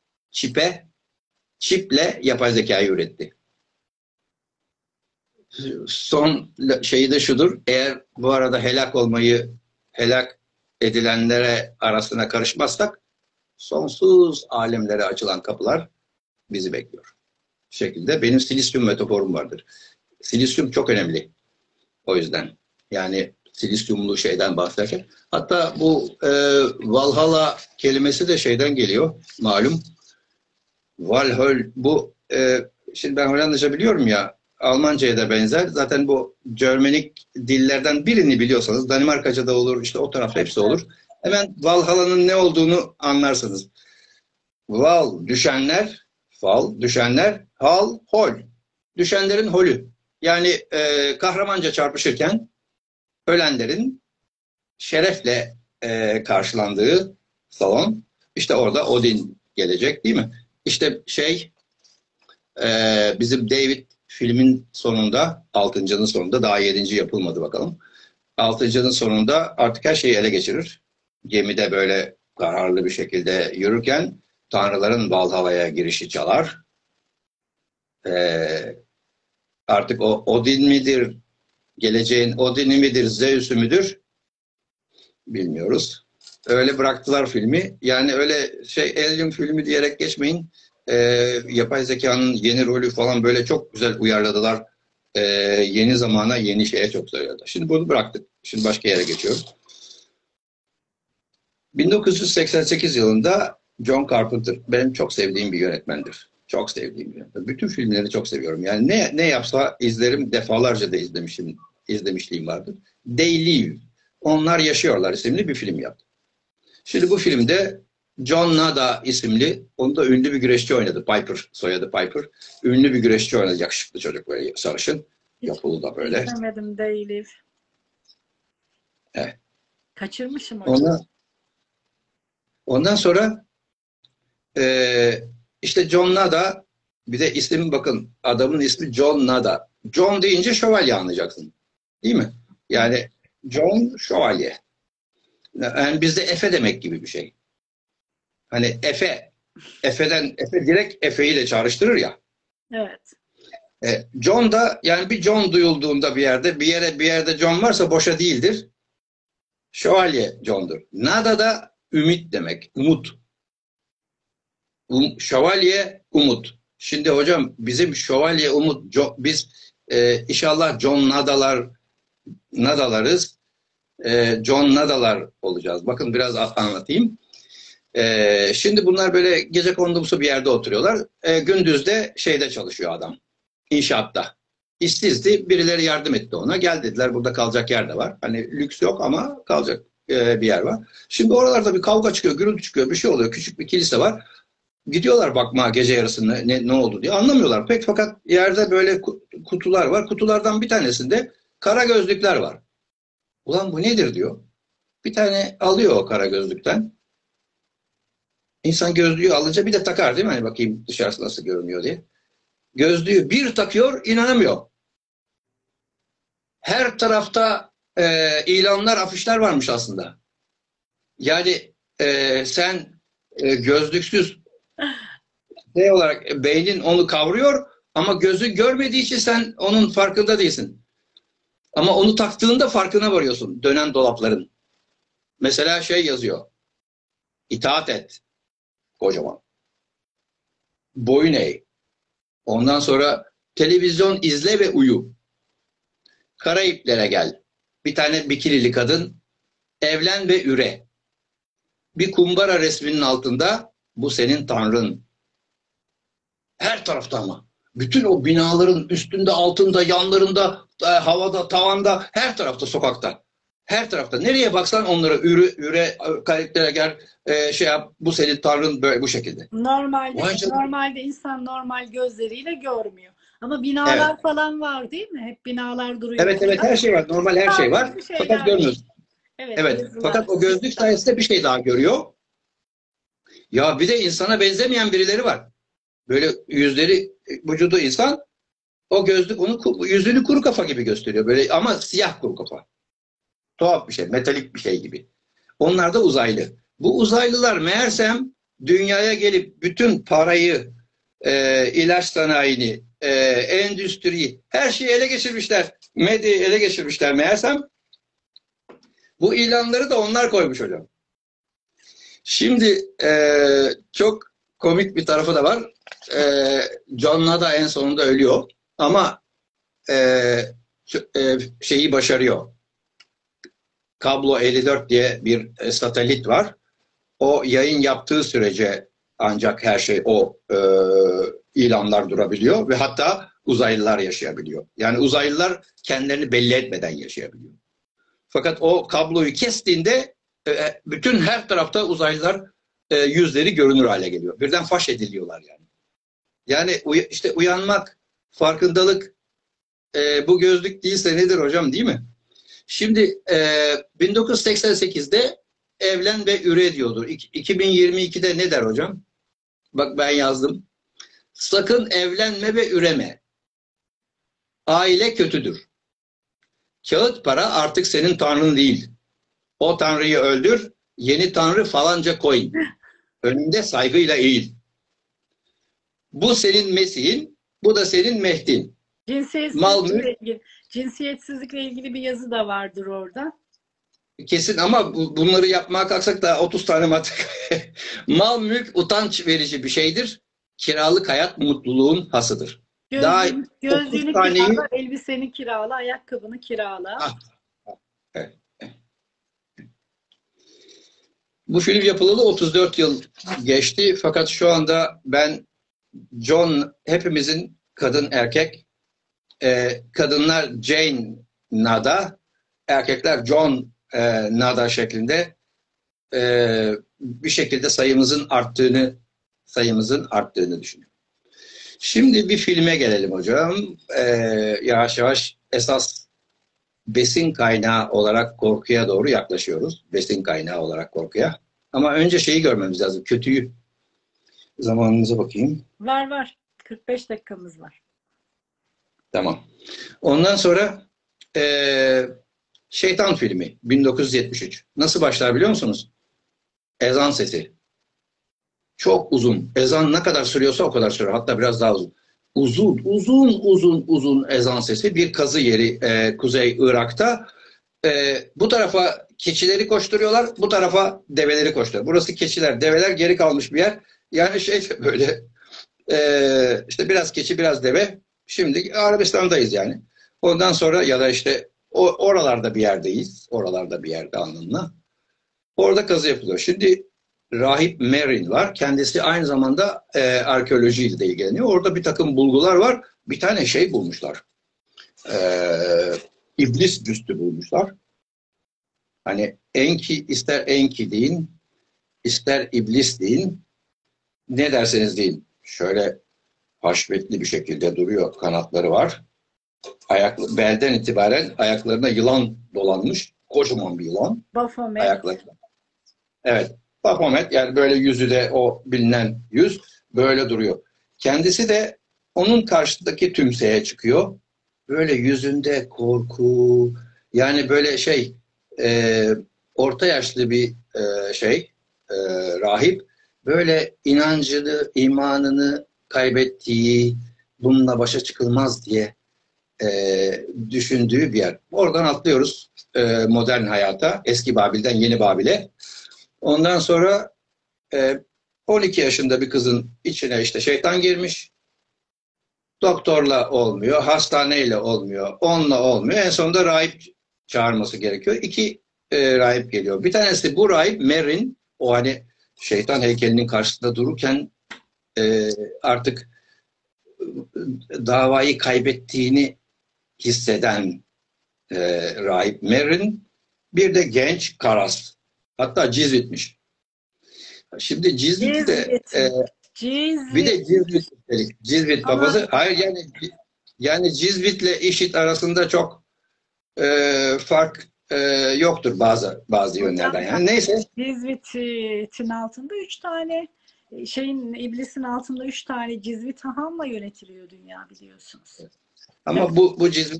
çiple yapay zekayı üretti. Son şeyi de şudur. Eğer bu arada helak edilenlere arasına karışmazsak sonsuz alemlere açılan kapılar bizi bekliyor. Bu şekilde benim silisyum metaforum vardır. Silisyum çok önemli. O yüzden. Yani silisyumlu şeyden bahsederken. Hatta bu Valhalla kelimesi de şeyden geliyor. Malum. Valhöl bu şimdi ben Hollandaca biliyorum ya Almanca'ya da benzer. Zaten bu Germanik dillerden birini biliyorsanız Danimarkaca'da olur, işte o tarafta hepsi olur. Hemen Valhalla'nın ne olduğunu anlarsınız. Val, düşenler, fal, düşenler, hal, hol. Düşenlerin holü. Yani kahramanca çarpışırken ölenlerin şerefle karşılandığı salon. İşte orada Odin gelecek değil mi? İşte bizim David filmin sonunda, 6.'nın sonunda, daha 7. yapılmadı bakalım. 6.'nın sonunda artık her şeyi ele geçirir. Gemide böyle kararlı bir şekilde yürürken tanrıların Valhalla'ya girişi çalar. Artık o Odin midir, geleceğin Odin'i midir, Zeus'u müdür bilmiyoruz. Öyle bıraktılar filmi. Yani öyle Alien filmi diyerek geçmeyin. Yapay zekanın yeni rolü falan böyle çok güzel uyarladılar. Yeni zamana, yeni şeye çok söylediler. Şimdi bunu bıraktık. Şimdi başka yere geçiyoruz. 1988 yılında John Carpenter benim çok sevdiğim bir yönetmendir. Çok sevdiğim bir yönetmen. Bütün filmlerini çok seviyorum. Yani ne yapsa izlerim, defalarca da izlemişliğim vardır. They Live. Onlar Yaşıyorlar isimli bir film yaptı. Şimdi bu filmde John Nada isimli, onu da ünlü bir güreşçi oynadı. Piper, soyadı Piper. Ünlü bir güreşçi oynadı. Yakışıklı çocuk böyle sarışın. Yapılı da böyle. İzlemedim They Live. Evet. Kaçırmışım onu. Ondan sonra işte John Nada, bir de isim bakın, adamın ismi John Nada. John deyince şövalye anlayacaksın. Değil mi? Yani John şövalye. Yani bizde Efe demek gibi bir şey. Hani Efe direkt Efe ile çağrıştırır ya. Evet. John da yani bir John duyulduğunda bir yerde John varsa boşa değildir. Şövalye John'dur. Nada da ümit demek. Umut. Şövalye umut. Şimdi hocam bizim şövalye umut biz inşallah John Nadalarız. John Nadalar olacağız. Bakın biraz anlatayım. Şimdi bunlar böyle gecekondumsu bir yerde oturuyorlar. Gündüz de şeyde çalışıyor adam. İnşaatta. İşsizdi. Birileri yardım etti ona. Gel dediler, burada kalacak yer de var. Hani lüks yok ama kalacak bir yer var. Şimdi oralarda bir kavga çıkıyor, gürültü çıkıyor, bir şey oluyor. Küçük bir kilise var. Gidiyorlar bakmaya gece yarısında ne oldu diye. Anlamıyorlar pek, fakat yerde böyle kutular var. Kutulardan bir tanesinde kara gözlükler var. Ulan bu nedir diyor. Bir tane alıyor o kara gözlükten. İnsan gözlüğü alınca bir de takar değil mi? Hani bakayım dışarısı nasıl görünüyor diye. Gözlüğü bir takıyor, inanamıyor. Her tarafta ilanlar, afişler varmış aslında. Yani sen gözlüksüz ne olarak beynin onu kavruyor ama gözü görmediği için sen onun farkında değilsin. Ama onu taktığında farkına varıyorsun dönen dolapların. Mesela şey yazıyor. İtaat et. Kocaman. Boyun eğ. Ondan sonra televizyon izle ve uyu. Karayiplere gel. Bir tane bikinili kadın. Evlen ve üre. Bir kumbara resminin altında bu senin tanrın. Her tarafta ama. Bütün o binaların üstünde, altında, yanlarında, havada, tavanda, her tarafta, sokakta. Her tarafta. Nereye baksan onlara üre, karayiplere gel, şey yap, bu senin tanrın, böyle bu şekilde. Normalde insan normal gözleriyle görmüyor. Ama binalar Evet. falan var değil mi? Hep binalar duruyor. Evet, her şey var. Normal her şey var. Fakat görmüyorsun. Evet. Yazılar. Fakat o gözlük sayesinde bir şey daha görüyor. Ya bir de insana benzemeyen birileri var. Böyle yüzleri, vücudu insan, o gözlük onun yüzünü kuru kafa gibi gösteriyor. Böyle ama siyah kuru kafa. Tuhaf bir şey, metalik bir şey gibi. Onlar da uzaylı. Bu uzaylılar meğersem dünyaya gelip bütün parayı, ilaç sanayini, endüstriyi, her şeyi ele geçirmişler. Medyayı ele geçirmişler meğersem. Bu ilanları da onlar koymuş hocam. Şimdi çok komik bir tarafı da var. John Nada en sonunda ölüyor. Ama şeyi başarıyor. Kablo 54 diye bir satelit var. O yayın yaptığı sürece ancak her şey, o ilanlar durabiliyor ve hatta uzaylılar yaşayabiliyor. Yani uzaylılar kendilerini belli etmeden yaşayabiliyor. Fakat o kabloyu kestiğinde bütün her tarafta uzaylılar yüzleri görünür hale geliyor. Birden faş ediliyorlar yani. Yani işte uyanmak, farkındalık, bu gözlük değilse nedir hocam, değil mi? Şimdi 1988'de evlen ve üre diyordur. 2022'de ne der hocam? Bak ben yazdım. Sakın evlenme ve üreme. Aile kötüdür. Kağıt para artık senin tanrın değil. O tanrıyı öldür, yeni tanrı falanca koy. Önünde saygıyla eğil. Bu senin Mesih'in, bu da senin Mehdi'in. Cinsiyetsizlikle ilgili bir yazı da vardır orada. Kesin ama bunları yapmaya kalksak da 30 tane madde. Mal mülk utanç verici bir şeydir. Kiralık hayat mutluluğun hasıdır. Gözlüğünü kirala, elbiseni kirala, ayakkabını kirala. Evet. Bu film yapılalı 34 yıl geçti. Fakat şu anda ben John, hepimizin kadın erkek, kadınlar Jane Nada, erkekler John Nada şeklinde bir şekilde sayımızın arttığını düşünüyorum. Şimdi bir filme gelelim hocam. Yavaş yavaş esas besin kaynağı olarak korkuya doğru yaklaşıyoruz. Besin kaynağı olarak korkuya. Ama önce şeyi görmemiz lazım. Kötüyü. Zamanınıza bakayım. Var. 45 dakikamız var. Tamam. Ondan sonra Şeytan filmi 1973. Nasıl başlar biliyor musunuz? Ezan sesi. Çok uzun. Ezan ne kadar sürüyorsa o kadar sürüyor. Hatta biraz daha uzun. Uzun ezan sesi. Bir kazı yeri Kuzey Irak'ta. Bu tarafa keçileri koşturuyorlar. Bu tarafa develeri koşturuyor. Burası keçiler, develer geri kalmış bir yer. Yani böyle işte biraz keçi biraz deve. Şimdi Arabistan'dayız yani. Ondan sonra ya da işte oralarda bir yerdeyiz. Oralarda bir yerde anlamına. Orada kazı yapılıyor. Şimdi Rahip Merin var. Kendisi aynı zamanda arkeolojiyle de ilgileniyor. Orada bir takım bulgular var. Bir tane şey bulmuşlar. İblis büstü bulmuşlar. Hani Enki, ister Enki deyin, ister iblis deyin, ne derseniz deyin. Şöyle haşmetli bir şekilde duruyor, kanatları var. Belden itibaren ayaklarına yılan dolanmış. Kocaman bir yılan. Baphomet. Ayaklarına. Evet. Baphomet, yani böyle yüzü de o bilinen yüz böyle duruyor. Kendisi de onun karşısındaki tümseye çıkıyor. Böyle yüzünde korku, yani böyle e, orta yaşlı bir e, rahip, böyle inancını, imanını kaybettiği, bununla başa çıkılmaz diye düşündüğü bir yer. Oradan atlıyoruz modern hayata, eski Babil'den yeni Babil'e. Ondan sonra 12 yaşında bir kızın içine işte şeytan girmiş. Doktorla olmuyor, hastaneyle olmuyor, onunla olmuyor. En sonunda rahip çağırması gerekiyor. İki rahip geliyor. Bir tanesi bu rahip Merrin, o hani şeytan heykelinin karşısında dururken artık davayı kaybettiğini hisseden rahip Merrin. Bir de genç Karas. Hatta Cizvit'miş. Şimdi Cizvit de bir de Cizvit üstelik. Cizvit babası. Hayır, yani Cizvit'le IŞİD arasında çok fark yoktur bazı yönlerden. Yani neyse. Cizvit'in altında 3 tane iblisin altında 3 tane Cizvit hahamla yönetiliyor dünya, biliyorsunuz. Ama evet. Bu Cizvit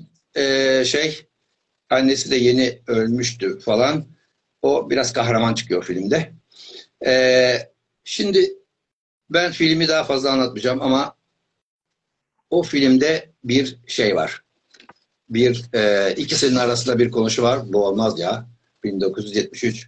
annesi de yeni ölmüştü falan. O biraz kahraman çıkıyor filmde. Şimdi ben filmi daha fazla anlatmayacağım ama o filmde bir şey var. İkisinin arasında bir konuşu var. Bu olmaz ya. 1973.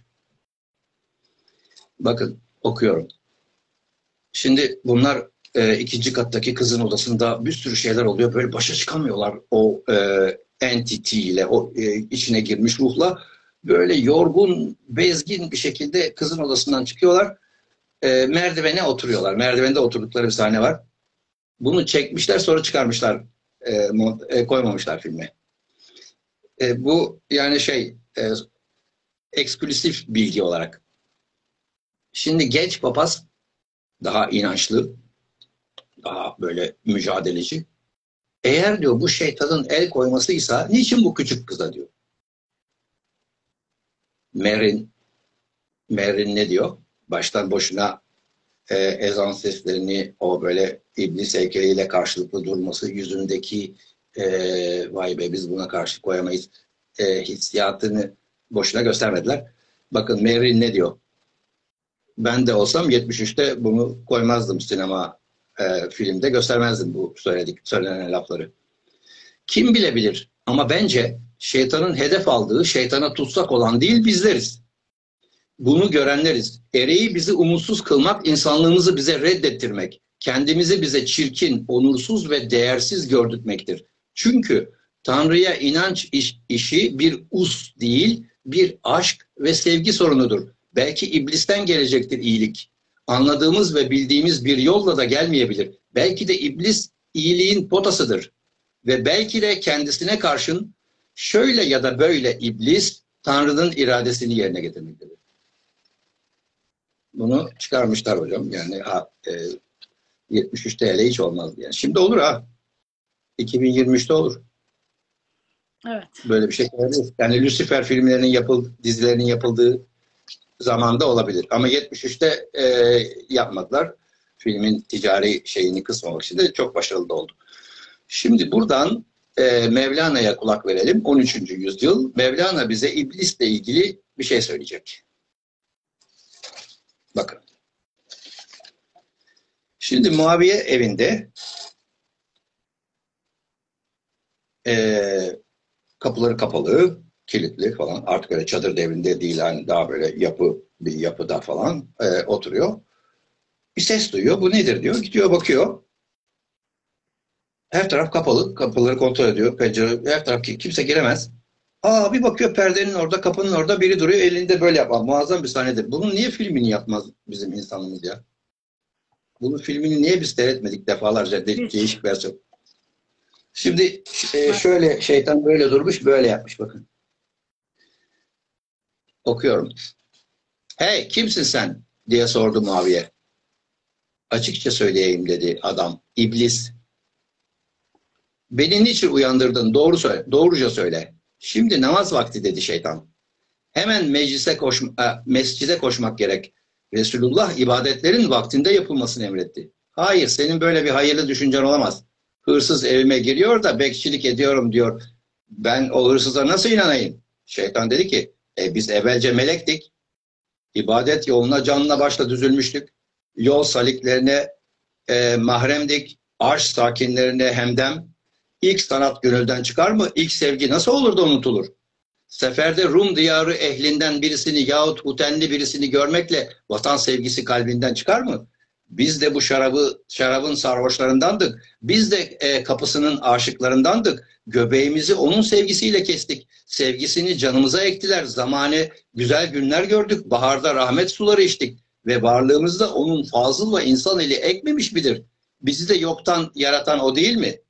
Bakın okuyorum. Şimdi bunlar ikinci kattaki kızın odasında bir sürü şeyler oluyor. Böyle başa çıkamıyorlar o entity ile, o içine girmiş ruhla. Böyle yorgun, bezgin bir şekilde kızın odasından çıkıyorlar. Merdivene oturuyorlar. Merdivende oturdukları bir sahne var. Bunu çekmişler, sonra çıkarmışlar. Koymamışlar filme. Bu yani eksklusif bilgi olarak. Şimdi genç papaz daha inançlı, daha böyle mücadeleci. Eğer diyor bu şeytanın el koymasıysa niçin bu küçük kıza diyor. Merrin ne diyor? Baştan boşuna ezan seslerini, o böyle iblis heykeliyle karşılıklı durması, yüzündeki vay be biz buna karşı koyamayız hissiyatını boşuna göstermediler. Bakın Merrin ne diyor? Ben de olsam 73'te bunu koymazdım sinema filmde, göstermezdim bu söylenen lafları. Kim bilebilir ama bence şeytanın hedef aldığı, şeytana tutsak olan değil bizleriz. Bunu görenleriz. Ereği bizi umutsuz kılmak, insanlığımızı bize reddettirmek, kendimizi bize çirkin, onursuz ve değersiz gördürtmektir. Çünkü Tanrı'ya inanç işi bir us değil, bir aşk ve sevgi sorunudur. Belki iblisten gelecektir iyilik. Anladığımız ve bildiğimiz bir yolla da gelmeyebilir. Belki de iblis iyiliğin potasıdır. Ve belki de kendisine karşın şöyle ya da böyle iblis Tanrı'nın iradesini yerine getirmektedir. Bunu çıkarmışlar hocam. Yani 73'te hele hiç olmazdı. Yani şimdi olur ha. 2023'te olur. Evet. Böyle bir şey olabilir. Yani Lucifer filmlerinin dizilerinin yapıldığı zamanda olabilir. Ama 73'te yapmadılar. Filmin ticari şeyini kısmamak için de çok başarılı da oldu. Şimdi buradan Mevlana'ya kulak verelim. 13. yüzyıl. Mevlana bize iblisle ilgili bir şey söyleyecek. Bakın. Şimdi Muaviye evinde kapıları kapalı, kilitli falan. Artık öyle çadır devrinde değil. Yani daha böyle bir yapıda falan oturuyor. Bir ses duyuyor. Bu nedir diyor. Gidiyor bakıyor. Her taraf kapalı. Kapıları kontrol ediyor. Pencere, her taraf kimse giremez. Bir bakıyor perdenin orada, kapının orada biri duruyor. Elinde böyle yapar. Muazzam bir sahnedir. Bunun niye filmini yapmaz bizim insanımız ya? Bunun filmini niye biz seyretmedik defalarca? Değişik versiyon. Şimdi şöyle şeytan böyle durmuş, böyle yapmış bakın. Okuyorum. Hey, kimsin sen? Diye sordu Muaviye. Açıkça söyleyeyim dedi adam. İblis. Beni niçin uyandırdın? Doğruca söyle. Şimdi namaz vakti dedi şeytan. Hemen mescide koşmak gerek. Resulullah ibadetlerin vaktinde yapılmasını emretti. Hayır, senin böyle bir hayırlı düşüncen olamaz. Hırsız evime giriyor da bekçilik ediyorum diyor. Ben o hırsıza nasıl inanayım? Şeytan dedi ki, biz evvelce melektik. İbadet yoluna canla başla düzülmüştük. Yol saliklerine mahremdik. Arş sakinlerine hemdem. İlk sanat gönülden çıkar mı? İlk sevgi nasıl olur da unutulur? Seferde Rum diyarı ehlinden birisini yahut utenli birisini görmekle vatan sevgisi kalbinden çıkar mı? Biz de bu şarabın sarhoşlarındandık. Biz de kapısının aşıklarındandık. Göbeğimizi onun sevgisiyle kestik. Sevgisini canımıza ektiler. Zamane güzel günler gördük. Baharda rahmet suları içtik. Ve varlığımızda onun fazıl ve insan eli ekmemiş midir? Bizi de yoktan yaratan o değil mi?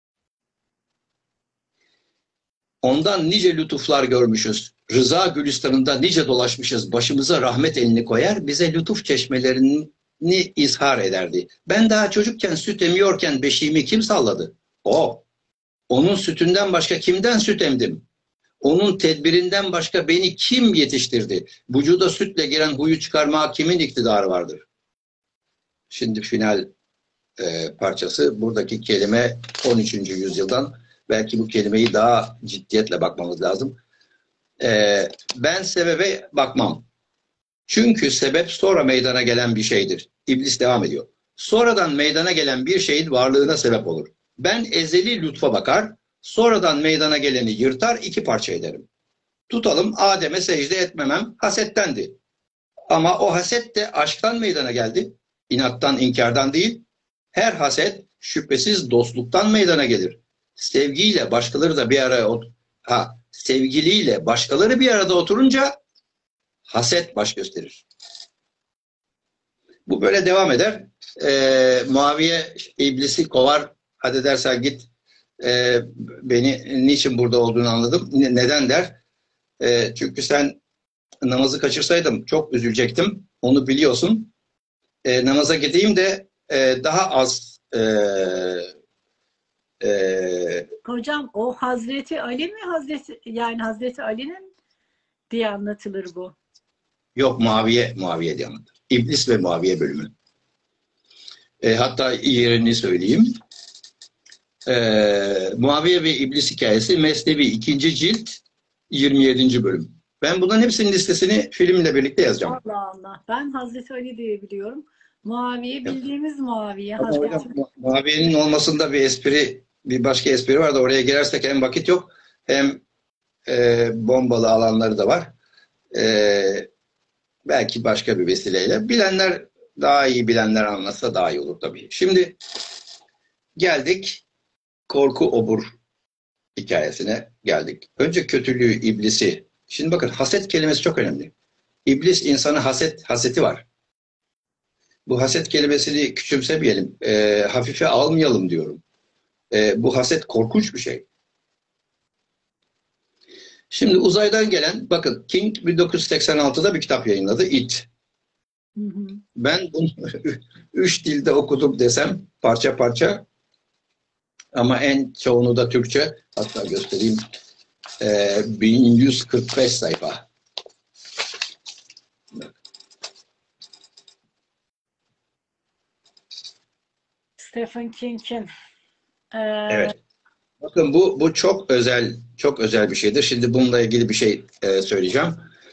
Ondan nice lütuflar görmüşüz. Rıza Gülistan'ında nice dolaşmışız. Başımıza rahmet elini koyar, bize lütuf çeşmelerini izhar ederdi. Ben daha çocukken süt emiyorken beşiğimi kim salladı? O. Onun sütünden başka kimden süt emdim? Onun tedbirinden başka beni kim yetiştirdi? Vücuda sütle giren huyu çıkarmaya kimin iktidarı vardır? Şimdi final parçası. Buradaki kelime 13. yüzyıldan. Belki bu kelimeyi daha ciddiyetle bakmamız lazım. Ben sebebe bakmam. Çünkü sebep sonra meydana gelen bir şeydir. İblis devam ediyor. Sonradan meydana gelen bir şeyin varlığına sebep olur. Ben ezeli lütfa bakar, sonradan meydana geleni yırtar, iki parça ederim. Tutalım Adem'e secde etmemem hasettendi. Ama o haset de aşktan meydana geldi. İnattan, inkardan değil. Her haset şüphesiz dostluktan meydana gelir. Sevgiliyle başkaları bir arada oturunca haset baş gösterir. Bu böyle devam eder. Muaviye iblisi kovar. Hadi dersen git. Beni niçin burada olduğunu anladım. Neden der? Çünkü sen namazı kaçırsaydım çok üzülecektim. Onu biliyorsun. Namaza gideyim de daha az Hocam o Hazreti Ali mi? Hazreti Ali'nin diye anlatılır bu. Yok, Muaviye diye anlatılır. İblis ve Muaviye bölümü. Hatta yerini söyleyeyim. Muaviye ve İblis hikayesi Mesnevi 2. cilt 27. bölüm. Ben bunların hepsinin listesini filmle birlikte yazacağım. Allah Allah. Ben Hazreti Ali diye biliyorum. Muaviye bildiğimiz Muaviye. Muaviye'nin olmasında bir başka espri var da oraya girersek hem vakit yok hem bombalı alanları da var. Belki başka bir vesileyle. Daha iyi bilenler anlatsa daha iyi olur tabii. Şimdi geldik korku obur hikayesine geldik. Önce kötülüğü, iblisi. Şimdi bakın haset kelimesi çok önemli. İblis insanı haseti var. Bu haset kelimesini küçümsemeyelim. Hafife almayalım diyorum. Bu haset korkunç bir şey. Şimdi uzaydan gelen, bakın King 1986'da bir kitap yayınladı, It. Ben bunu 3 dilde okudum desem parça parça ama en çoğunu da Türkçe, hatta göstereyim, 1145 sayfa. Stephen King'in. Evet. Bakın bu çok özel bir şeydir. Şimdi bununla ilgili bir şey söyleyeceğim.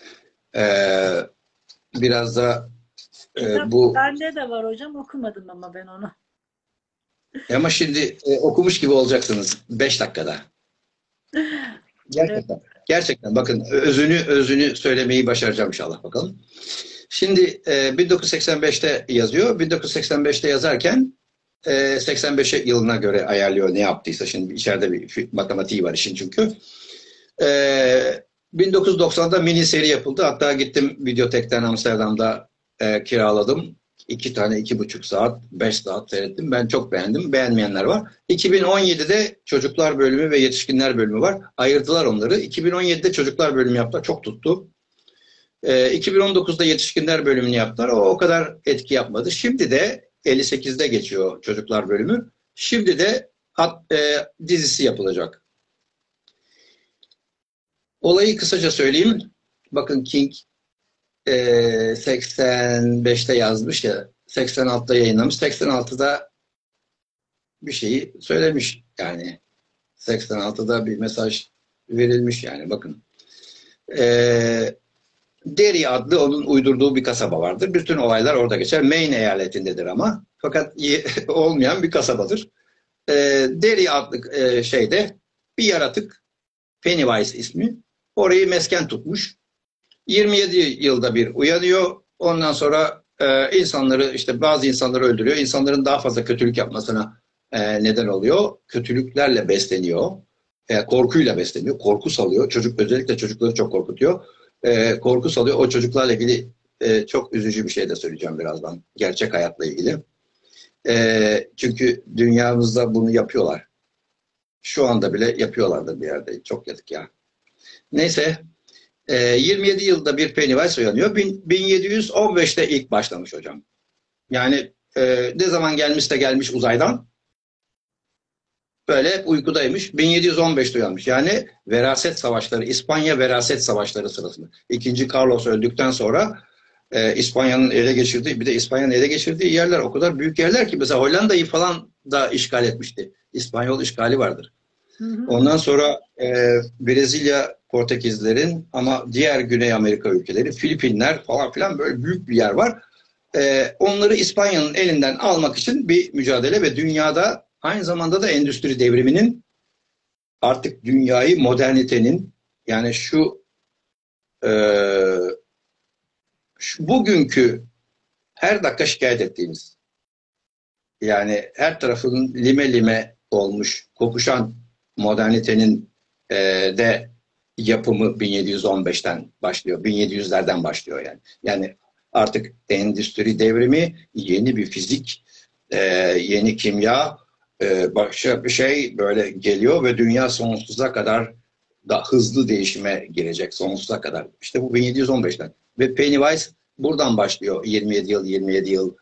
Biraz da bu... Bende de var hocam. Okumadım ama ben onu. Ama şimdi okumuş gibi olacaksınız 5 dakikada. Gerçekten. Evet. Gerçekten. Bakın özünü söylemeyi başaracağım inşallah, bakalım. Şimdi 1985'te yazıyor. 1985'te yazarken 85 yılına göre ayarlıyor ne yaptıysa. Şimdi içeride bir matematiği var işin çünkü. 1990'da mini seri yapıldı. Hatta gittim Videotek'ten Amsterdam'da kiraladım. 2 tane 2,5 saat, 5 saat seyrettim. Ben çok beğendim. Beğenmeyenler var. 2017'de çocuklar bölümü ve yetişkinler bölümü var. Ayırdılar onları. 2017'de çocuklar bölümü yaptılar. Çok tuttu. 2019'da yetişkinler bölümünü yaptılar. O kadar etki yapmadı. Şimdi de 58'de geçiyor çocuklar bölümü. Şimdi de dizisi yapılacak. Olayı kısaca söyleyeyim. Bakın King 85'te yazmış ya, 86'da yayınlamış. 86'da bir şeyi söylemiş. Yani 86'da bir mesaj verilmiş yani. Bakın. Derry adlı onun uydurduğu bir kasaba vardır. Bütün olaylar orada geçer. Maine eyaletindedir ama. Fakat olmayan bir kasabadır. Derry adlı şeyde bir yaratık, Pennywise ismi, orayı mesken tutmuş. 27 yılda bir uyanıyor. Ondan sonra insanları, işte bazı insanları öldürüyor. İnsanların daha fazla kötülük yapmasına neden oluyor. Kötülüklerle besleniyor. Korkuyla besleniyor. Korku salıyor. Özellikle çocukları çok korkutuyor. Korku salıyor. O çocuklarla ilgili çok üzücü bir şey de söyleyeceğim birazdan. Gerçek hayatla ilgili. Çünkü dünyamızda bunu yapıyorlar. Şu anda bile yapıyorlardır bir yerde. Çok yazık ya. Neyse. 27 yılda bir Pennywise uyanıyor. 1715'te ilk başlamış hocam. Yani ne zaman gelmişse gelmiş uzaydan. Böyle uykudaymış. 1715'te uyanmış. Yani veraset savaşları, İspanya veraset savaşları sırasında. İkinci Carlos öldükten sonra İspanya'nın ele geçirdiği, bir de İspanya'nın ele geçirdiği yerler o kadar büyük yerler ki mesela Hollanda'yı falan da işgal etmişti. İspanyol işgali vardır. Ondan sonra Brezilya Portekizlerin, ama diğer Güney Amerika ülkeleri, Filipinler falan filan, böyle büyük bir yer var. Onları İspanya'nın elinden almak için bir mücadele ve dünyada aynı zamanda da endüstri devriminin, artık dünyayı modernitenin, yani şu bugünkü her dakika şikayet ettiğimiz, yani her tarafının lime lime olmuş, kokuşan modernitenin de yapımı 1715'ten başlıyor. 1700'lerden başlıyor yani. Yani artık endüstri devrimi, yeni bir fizik, yeni kimya, başka bir şey böyle geliyor ve dünya sonsuza kadar da hızlı değişime girecek, sonsuza kadar. İşte bu 1715'ten. Ve Pennywise buradan başlıyor. 27 yıl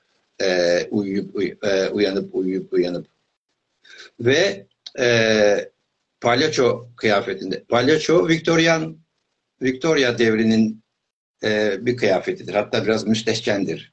uyanıp. Ve palyaço kıyafetinde. Palyaço Victoria devrinin bir kıyafetidir. Hatta biraz müstehcendir.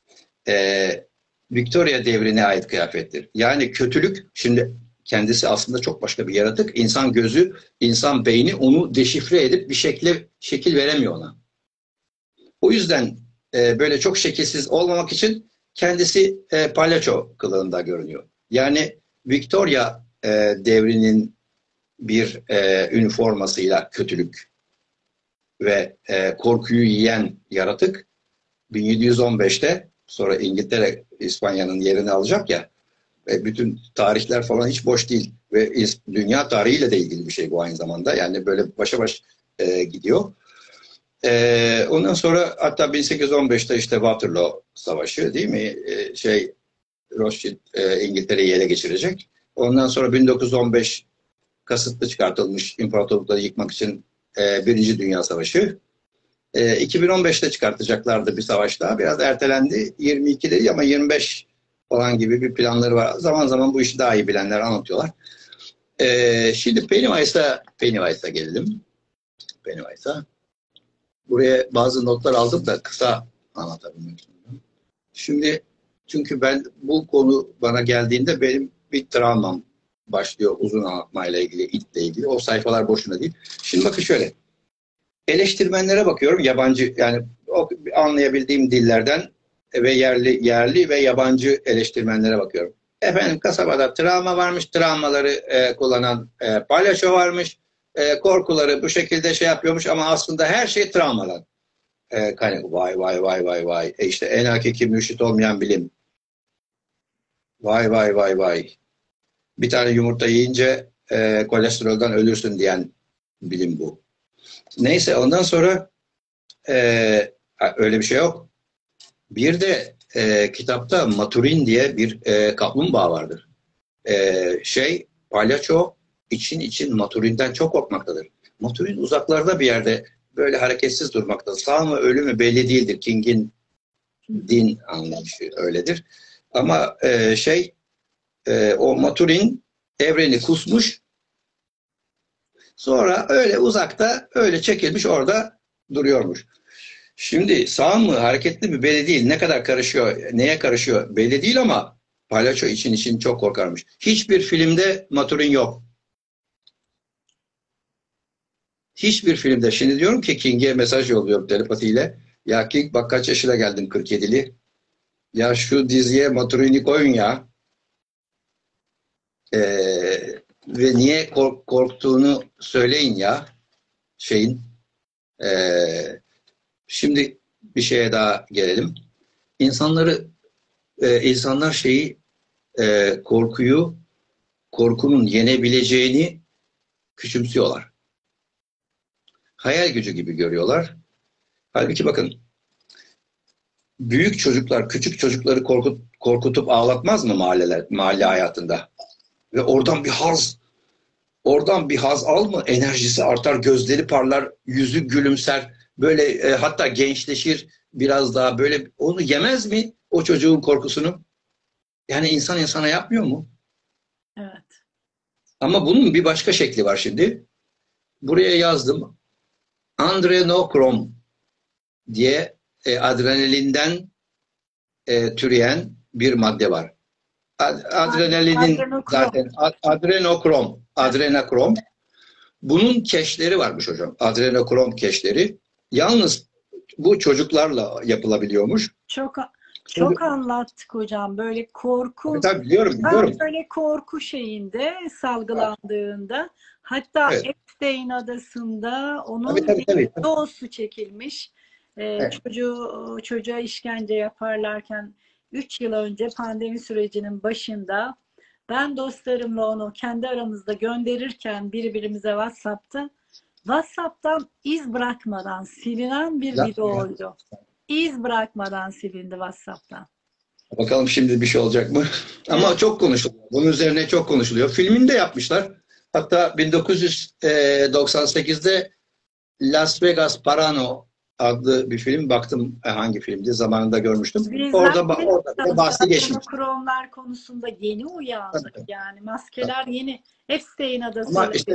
Victoria devrine ait kıyafettir. Yani kötülük, şimdi kendisi aslında çok başka bir yaratık. İnsan gözü, insan beyni onu deşifre edip bir şekil veremiyor ona. O yüzden böyle çok şekilsiz olmamak için kendisi palyaço kılığında görünüyor. Yani Victoria devrinin bir üniformasıyla kötülük ve korkuyu yiyen yaratık 1715'te, sonra İngiltere İspanya'nın yerini alacak ya, bütün tarihler falan hiç boş değil ve dünya tarihiyle de ilgili bir şey bu aynı zamanda, yani böyle başa baş gidiyor. Ondan sonra hatta 1815'te işte Waterloo Savaşı, değil mi? Rothschild İngiltere'yi ele geçirecek. Ondan sonra 1915 kasıtlı çıkartılmış imparatorlukları yıkmak için Birinci Dünya Savaşı. 2015'te çıkartacaklardı bir savaş daha. Biraz ertelendi. 22 değil ama 25 falan gibi bir planları var. Zaman zaman bu işi daha iyi bilenler anlatıyorlar. Şimdi Pennywise'a gelelim. Pennywise'a. Buraya bazı notlar aldım da kısa anlatabilmek için. Şimdi çünkü ben bu konu bana geldiğinde benim bir travmam başlıyor uzun anlatmayla ilgili, itle ilgili. O sayfalar boşuna değil. Şimdi bakın şöyle. Eleştirmenlere bakıyorum. Yabancı, yani anlayabildiğim dillerden ve yerli ve yabancı eleştirmenlere bakıyorum. Efendim kasabada travma varmış. Travmaları kullanan palyaço varmış. Korkuları bu şekilde şey yapıyormuş ama aslında her şey travmadan. Vay. İşte en hakiki mürşit olmayan bilim. Vay. Bir tane yumurta yiyince kolesterolden ölürsün diyen bilim bu. Neyse, ondan sonra öyle bir şey yok. Bir de kitapta Maturin diye bir kaplumbağa vardır. Palyaço için Maturin'den çok korkmaktadır. Maturin uzaklarda bir yerde böyle hareketsiz durmakta. Sağ mı ölü mü belli değildir. King'in din anlayışı öyledir. Ama o Maturin evreni kusmuş. Sonra öyle uzakta öyle çekilmiş orada duruyormuş. Şimdi sağ mı hareketli mi belli değil. Ne kadar karışıyor, neye karışıyor belli değil ama palyaço için çok korkarmış. Hiçbir filmde Maturin yok. Hiçbir filmde. Şimdi diyorum ki King'e mesaj yolluyorum telepatiyle. Ya King bak kaç yaşına geldin 47'li. Ya şu diziye Maturin'i koyun ya. Ve niye korktuğunu söyleyin ya. Şimdi bir şeye daha gelelim. İnsanlar korkunun yenebileceğini küçümsüyorlar. Hayal gücü gibi görüyorlar. Halbuki bakın, büyük çocuklar küçük çocukları korkutup ağlatmaz mı mahalle hayatında? Ve oradan bir haz al mı? Enerjisi artar, gözleri parlar, yüzü gülümser. Böyle hatta gençleşir biraz daha, böyle onu yemez mi o çocuğun korkusunu? Yani insan insana yapmıyor mu? Evet. Ama bunun bir başka şekli var şimdi. Buraya yazdım. Adrenokrom diye adrenalinden türeyen bir madde var. Adrenalinin zaten adrenokrom. Bunun keşleri varmış hocam. Adrenokrom keşleri. Yalnız bu çocuklarla yapılabiliyormuş. Çok anlattık hocam. Böyle korku. Tabii biliyorum. Böyle korku şeyinde salgılandığında, hatta evet. Epstein adasında onun tabii. doğusu çekilmiş. Evet. Çocuğa işkence yaparlarken 3 yıl önce pandemi sürecinin başında ben dostlarımla onu kendi aramızda gönderirken birbirimize WhatsApp'tan iz bırakmadan silinen bir videoydu. İz bırakmadan silindi WhatsApp'tan. Bakalım şimdi bir şey olacak mı? Ama evet. Çok konuşuluyor. Bunun üzerine çok konuşuluyor. Filmini de yapmışlar. Hatta 1998'de Las Vegas Parano adlı bir film. Baktım hangi filmdi, zamanında görmüştüm. Orada bahsi geçmiş. Kromlar konusunda yeni uyandık. Evet. Yani maskeler yeni. Epstein adası. Ama işte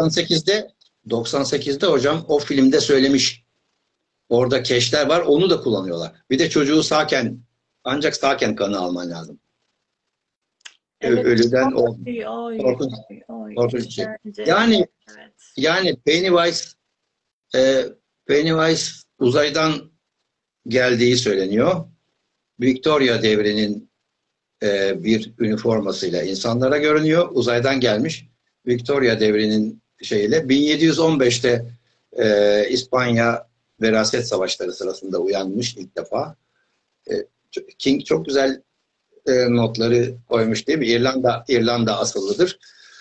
98'de hocam o filmde söylemiş. Orada keşler var. Onu da kullanıyorlar. Bir de çocuğu ancak sağken kanı alman lazım. Evet. Ölüden korkunç şey. Yani Pennywise uzaydan geldiği söyleniyor. Victoria devrinin bir üniformasıyla insanlara görünüyor. Uzaydan gelmiş. Victoria devrinin 1715'te İspanya veraset savaşları sırasında uyanmış ilk defa. King çok güzel notları koymuş değil mi? İrlanda asıllıdır.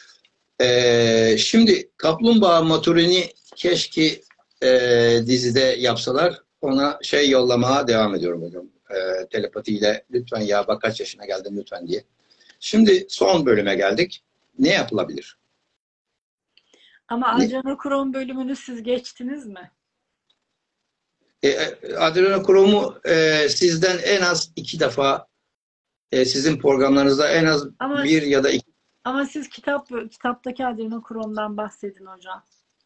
Şimdi Kaplumbağa Maturin'i keşke dizide yapsalar. Ona yollamaya devam ediyorum hocam. Telepatiyle lütfen ya bak kaç yaşına geldin lütfen diye. Şimdi son bölüme geldik. Ne yapılabilir? Ama adrenokrom bölümünü siz geçtiniz mi? Adrenokromu sizden en az 2 defa sizin programlarınızda en az 1 ya da 2. Ama siz kitaptaki adrenokromdan bahsedin hocam.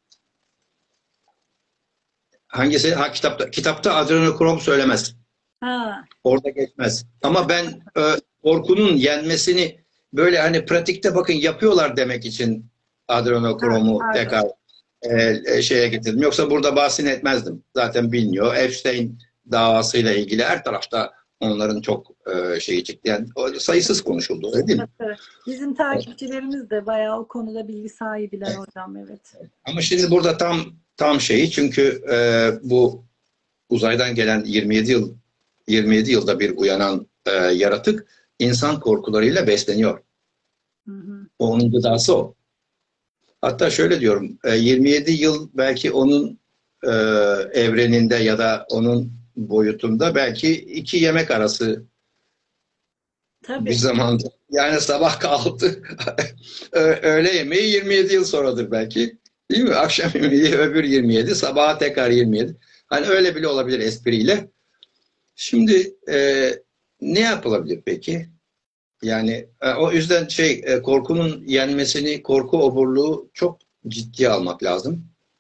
Hangisi? Kitapta adrenokrom söylemez. Ha. Orada geçmez. Ama ben korkunun yenmesini böyle hani pratikte bakın yapıyorlar demek için adrenokromu tekrar şeye getirdim. Yoksa burada bahsini etmezdim. Zaten biliniyor. Epstein davasıyla ilgili her tarafta onların çok şeyi çıktı. Yani sayısız konuşuldu. Öyle değil mi? Evet. Bizim takipçilerimiz de bayağı o konuda bilgi sahibiler hocam. Evet. Ama şimdi burada tam şeyi, çünkü bu uzaydan gelen 27 yılda bir uyanan yaratık insan korkularıyla besleniyor. Onun gıdası o. Hatta şöyle diyorum, 27 yıl belki onun evreninde ya da onun boyutunda belki 2 yemek arası. Tabii. Bir zaman. Yani sabah kahvaltı öğle yemeği 27 yıl sonradır belki. Değil mi? Akşam 27, öbür 27, sabaha tekrar 27. Hani öyle bile olabilir espriyle. Şimdi ne yapılabilir peki? Yani o yüzden korkunun yenmesini, korku oburluğu çok ciddiye almak lazım.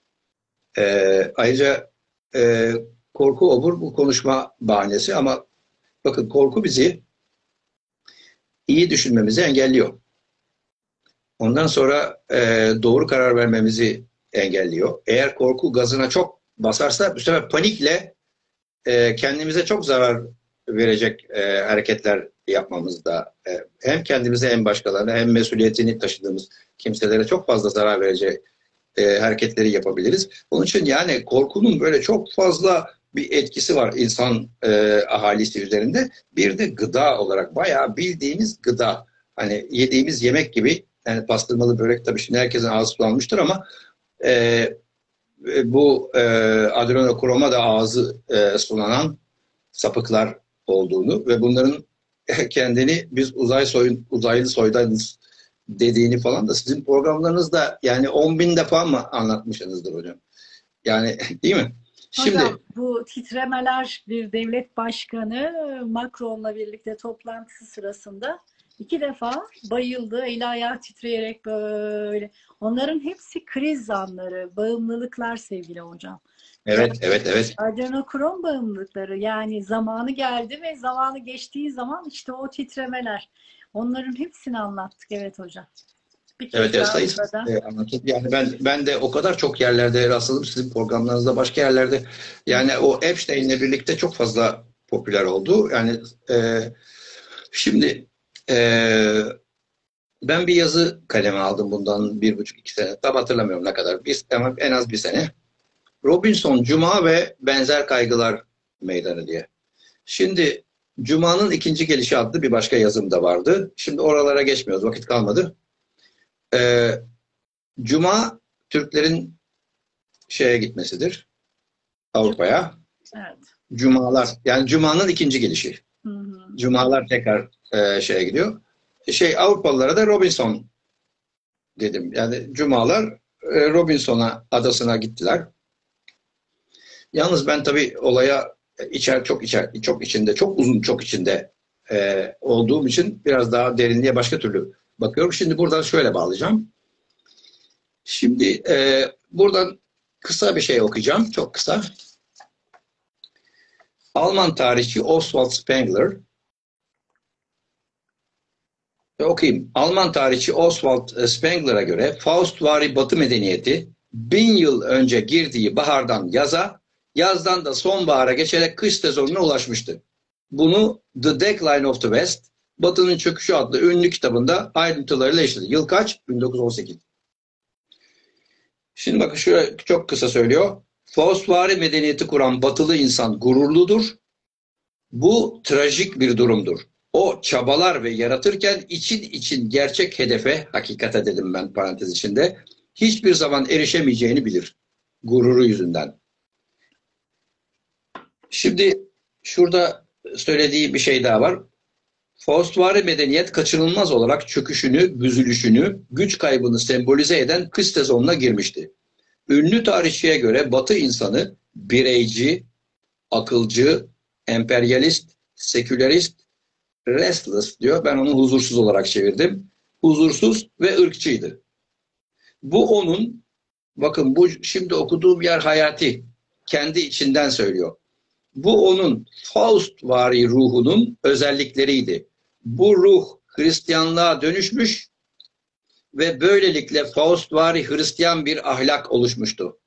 Ayrıca e, korku obur bu konuşma bahanesi ama bakın korku bizi iyi düşünmemizi engelliyor. Ondan sonra doğru karar vermemizi engelliyor. Eğer korku gazına çok basarsa bu sefer panikle kendimize çok zarar verecek hareketler yapmamızda hem kendimize hem başkalarına hem mesuliyetini taşıdığımız kimselere çok fazla zarar verecek hareketleri yapabiliriz. Onun için yani korkunun böyle çok fazla bir etkisi var insan ahalisi üzerinde. Bir de gıda olarak bayağı bildiğimiz gıda. Hani yediğimiz yemek gibi yani pastırmalı börek tabii şimdi herkesin ağzı sulanmıştır ama e, bu adrenokroma da ağzı sulanan sapıklar olduğunu ve bunların kendini biz uzaylı soydanız dediğini falan da sizin programlarınızda yani 10 bin defa mı anlatmışsınızdır hocam? Yani değil mi? Şimdi Hocam bu titremeler bir devlet başkanı Macron'la birlikte toplantısı sırasında 2 defa bayıldı, eli ayağı titreyerek böyle. Onların hepsi kriz anları, bağımlılıklar sevgili hocam. Yani evet, evet, evet. adrenokrom bağımlılıkları yani zamanı geldi ve zamanı geçtiği zaman işte o titremeler. Onların hepsini anlattık evet hocam. Bir Evet, kez evet daha sayısız burada. anlatıp yani ben de o kadar çok yerlerde rastladım sizin programlarınızda başka yerlerde yani o Epstein'le birlikte çok fazla popüler oldu. Yani şimdi ben bir yazı kaleme aldım bundan 1,5-2 sene. Tam hatırlamıyorum ne kadar. Ama en az bir sene. Robinson, Cuma ve Benzer Kaygılar Meydanı diye. Şimdi Cuma'nın ikinci gelişi adlı bir başka yazım da vardı. Şimdi oralara geçmiyoruz. Vakit kalmadı. Ee, Cuma Türklerin şeye gitmesidir. Avrupa'ya. Evet. Cumalar. Yani Cuma'nın ikinci gelişi. Hı hı. Cumalar tekrar şeye gidiyor. Avrupalılara da Robinson dedim. Yani Cumalar Robinson'a adasına gittiler. Yalnız ben tabii olaya çok içinde, çok uzun çok içinde olduğum için biraz daha derinliğe başka türlü bakıyorum. Şimdi buradan şöyle bağlayacağım. Şimdi buradan kısa bir şey okuyacağım, çok kısa. Alman tarihçi Oswald Spengler, okuyayım. Alman tarihçi Oswald Spengler'a göre Faustvari Batı medeniyeti 1000 yıl önce girdiği bahardan yaza, yazdan da sonbahara geçerek kış sezonuna ulaşmıştı. Bunu The Decline of the West, Batı'nın Çöküşü adlı ünlü kitabında ayrıntılarıyla işledi. Yıl kaç? 1918. Şimdi bakın şöyle çok kısa söylüyor. Faustvari medeniyeti kuran batılı insan gururludur. Bu trajik bir durumdur. O çabalar ve yaratırken için gerçek hedefe, hakikate dedim ben parantez içinde, hiçbir zaman erişemeyeceğini bilir. Gururu yüzünden. Şimdi şurada söylediği bir şey daha var. Faustvari medeniyet kaçınılmaz olarak çöküşünü, büzülüşünü, güç kaybını sembolize eden kış sezonuna girmişti. Ünlü tarihçiye göre Batı insanı bireyci, akılcı, emperyalist, sekülerist, restless diyor. Ben onu huzursuz olarak çevirdim. Huzursuz ve ırkçıydı. Bu onun, bakın bu şimdi okuduğum yer Hayati. Kendi içinden söylüyor. Bu onun Faustvari ruhunun özellikleriydi. Bu ruh Hristiyanlığa dönüşmüş ve böylelikle Faustvari Hristiyan bir ahlak oluşmuştu.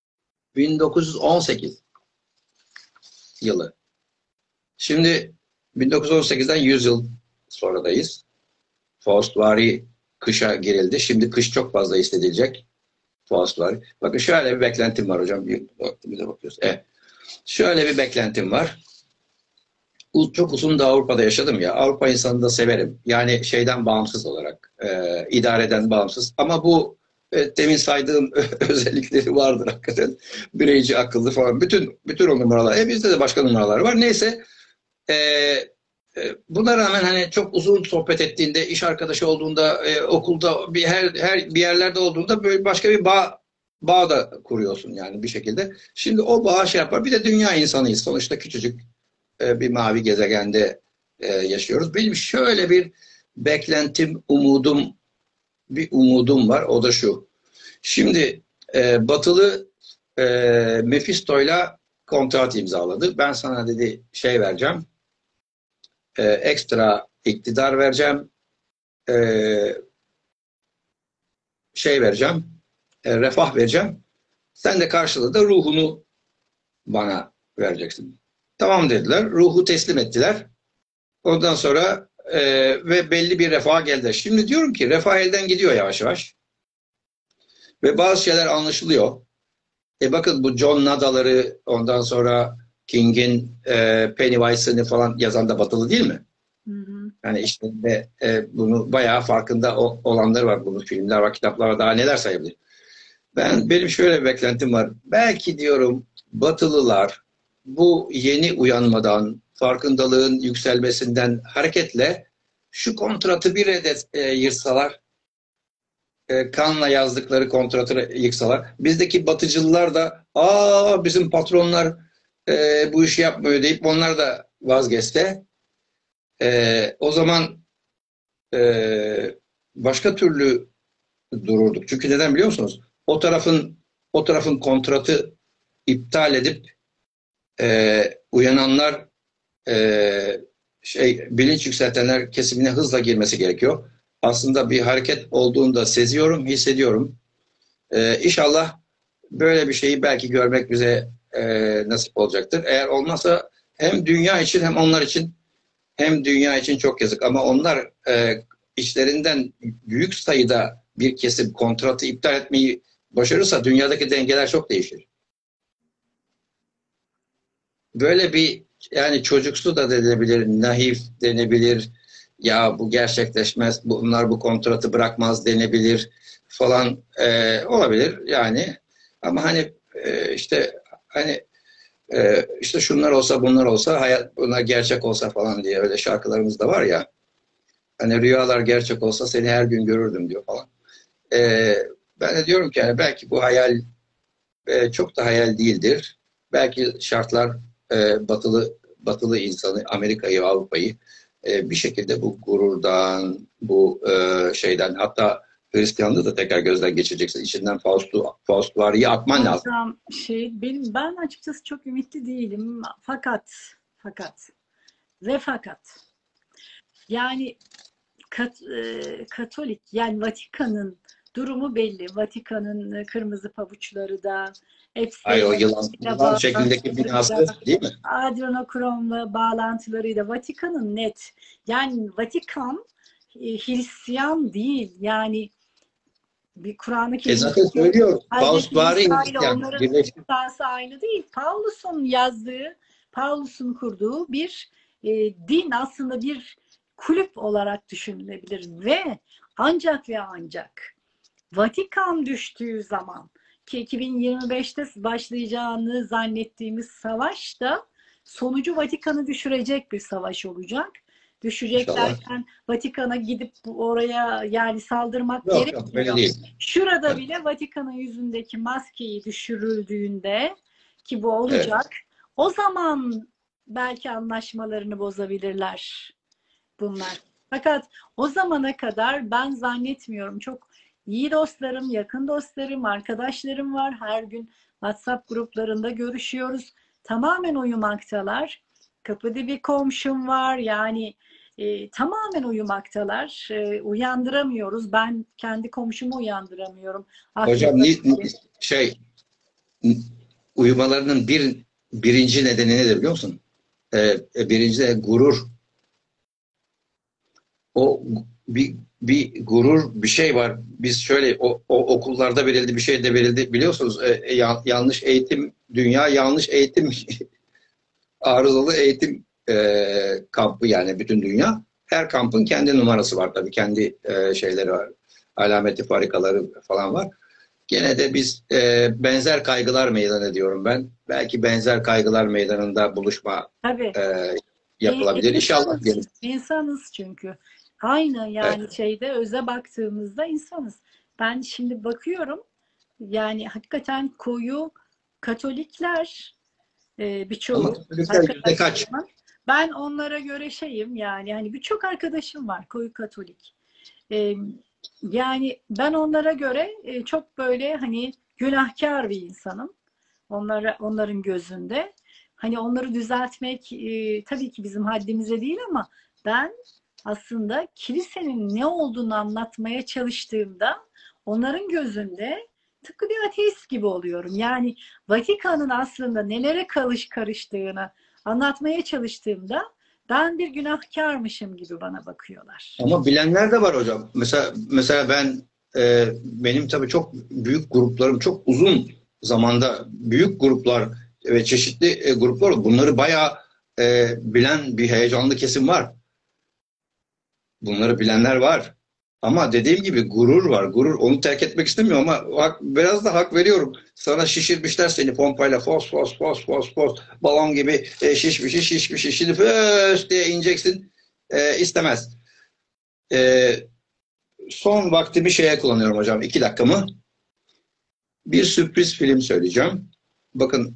1918 yılı. Şimdi 1918'den 100 yıl sonradayız. Faustvari kışa girildi. Şimdi kış çok fazla hissedilecek. Faustvari. Bakın şöyle bir beklentim var hocam. Bir vaktimize bakıyoruz. Evet. Şöyle bir beklentim var. Çok uzun da Avrupa'da yaşadım ya. Avrupa insanını da severim. Yani şeyden bağımsız olarak. İdareden bağımsız. Ama bu demin saydığım özellikleri vardır hakikaten. Bireyci, akıllı falan. Bütün o numaralar. Bizde de başka numaralar var. Neyse. Buna rağmen hani çok uzun sohbet ettiğinde, iş arkadaşı olduğunda, okulda her bir yerlerde olduğunda böyle başka bir bağ bağ da kuruyorsun yani bir şekilde. Şimdi o bağ şey yapar. Bir de dünya insanıyız. Sonuçta küçücük bir mavi gezegende yaşıyoruz. Benim şöyle bir beklentim, bir umudum var. O da şu. Şimdi Batılı Mephisto'yla kontrat imzaladı. Ben sana dedi şey vereceğim. Ekstra iktidar vereceğim. E, şey vereceğim. Refah vereceğim. Sen de karşılığında ruhunu bana vereceksin. Tamam dediler. Ruhu teslim ettiler. Ondan sonra ve belli bir refaha geldi. Şimdi diyorum ki refah elden gidiyor yavaş yavaş. Ve bazı şeyler anlaşılıyor. Bakın bu John Nada'ları ondan sonra King'in Pennywise'ını falan yazan da Batılı değil mi? Hı hı. Yani işte bunu bayağı farkında olanlar var. Bunun filmler var, kitaplar var. Daha neler sayabilir? Benim şöyle bir beklentim var. Belki diyorum Batılılar bu yeni uyanmadan, farkındalığın yükselmesinden hareketle şu kontratı bir yırtsalar, kanla yazdıkları kontratı yıksalar, bizdeki batıcılar da bizim patronlar bu işi yapmıyor deyip onlar da vazgeçse, o zaman başka türlü dururduk. Çünkü neden biliyor musunuz? O tarafın kontratı iptal edip uyananlar, bilinç yükseltenler kesimine hızla girmesi gerekiyor. Aslında bir hareket olduğunu da seziyorum, hissediyorum. İnşallah böyle bir şeyi belki görmek bize nasip olacaktır. Eğer olmazsa hem dünya için hem onlar için, hem dünya için çok yazık. Ama onlar içlerinden büyük sayıda bir kesim kontratı iptal etmeyi başarırsa dünyadaki dengeler çok değişir. Böyle bir yani çocuksu da denebilir, naif denebilir, ya bu gerçekleşmez, bunlar bu kontratı bırakmaz denebilir falan, olabilir yani. Ama hani işte hani işte şunlar olsa bunlar olsa hayat bunlar gerçek olsa falan diye öyle şarkılarımız da var ya. Hani rüyalar gerçek olsa seni her gün görürdüm diyor falan. E, ben de diyorum ki yani belki bu hayal çok da hayal değildir. Belki şartlar batılı insanı, Amerika'yı, Avrupa'yı bir şekilde bu gururdan, bu şeyden, hatta Hristiyanlığı da tekrar gözden geçireceksin. İçinden Faustvari atman lazım. Hocam ben açıkçası çok ümitli değilim. Fakat yani Katolik yani Vatikan'ın durumu belli. Vatikan'ın kırmızı pabuçları da Ay o hepsi yılan şeklindeki binası değil mi? adrenokromla bağlantılarıyla Vatikan'ın net. Yani Vatikan Hristiyan değil. Yani bir Kur'an-ı Kerim'de Zaten söylüyor. Hazreti Faustvari İsa ile Hristiyan. onların Birleşik. İsa'sı aynı değil. Paulus'un kurduğu bir din aslında bir kulüp olarak düşünülebilir ve ancak Vatikan düştüğü zaman ki 2025'te başlayacağını zannettiğimiz savaş da sonucu Vatikan'ı düşürecek bir savaş olacak. İnşallah. Düşeceklerken Vatikan'a gidip oraya yani saldırmak Yok böyle gerekmiyor. değil. Şurada Evet. bile Vatikan'ın yüzündeki maskeyi düşürüldüğünde ki bu Evet. olacak. O zaman belki anlaşmalarını bozabilirler bunlar. Fakat o zamana kadar ben zannetmiyorum. Çok iyi dostlarım, yakın dostlarım, arkadaşlarım var. Her gün WhatsApp gruplarında görüşüyoruz. Tamamen uyumaktalar. Kapıda bir komşum var. Yani tamamen uyumaktalar. Uyandıramıyoruz. Ben kendi komşumu uyandıramıyorum. Hocam Afrika. şey uyumalarının birinci nedeni nedir biliyor musun? Birinci de gurur. O bir gurur bir şey var. Biz şöyle o okullarda verildi bir şey de verildi biliyorsunuz. Yanlış eğitim, dünya yanlış eğitim arızalı eğitim kampı yani bütün dünya. Her kampın kendi numarası var tabii. Kendi şeyleri var. Alameti farikaları falan var. Gene de biz benzer kaygılar meydan ediyorum ben. Belki benzer kaygılar meydanında buluşma Tabii. yapılabilir. İnşallah İnsanız, diyelim. insanız çünkü. Aynı Evet. yani öze baktığımızda insanız. Ben şimdi bakıyorum yani hakikaten koyu Katolikler, Ama birçoğu Katolikler yüzde kaç? arkadaşlarım. Ben onlara göre şeyim, yani hani birçok arkadaşım var koyu Katolik. E, Yani ben onlara göre çok böyle hani günahkar bir insanım. Onların gözünde. Hani onları düzeltmek tabii ki bizim haddimize değil, ama ben aslında kilisenin ne olduğunu anlatmaya çalıştığımda onların gözünde tıpkı bir ateist gibi oluyorum. Yani Vatikan'ın aslında nelere karıştığını anlatmaya çalıştığımda ben bir günahkarmışım gibi bana bakıyorlar. Ama bilenler de var hocam. Mesela benim tabii çok büyük gruplarım, çok uzun zamanda büyük gruplar ve çeşitli gruplar, bunları bayağı bilen bir heyecanlı kesim var. Bunları bilenler var. Ama dediğim gibi gurur var. Gurur, onu terk etmek istemiyor ama biraz da hak veriyorum. Sana şişirmişler seni pompayla, fos fos fos fos fos balon gibi şişmiş. Şimdi fööös diye ineceksin. İstemez. E, Son vaktimi şeye kullanıyorum hocam. 2 dakikamı. Bir sürpriz film söyleyeceğim. Bakın,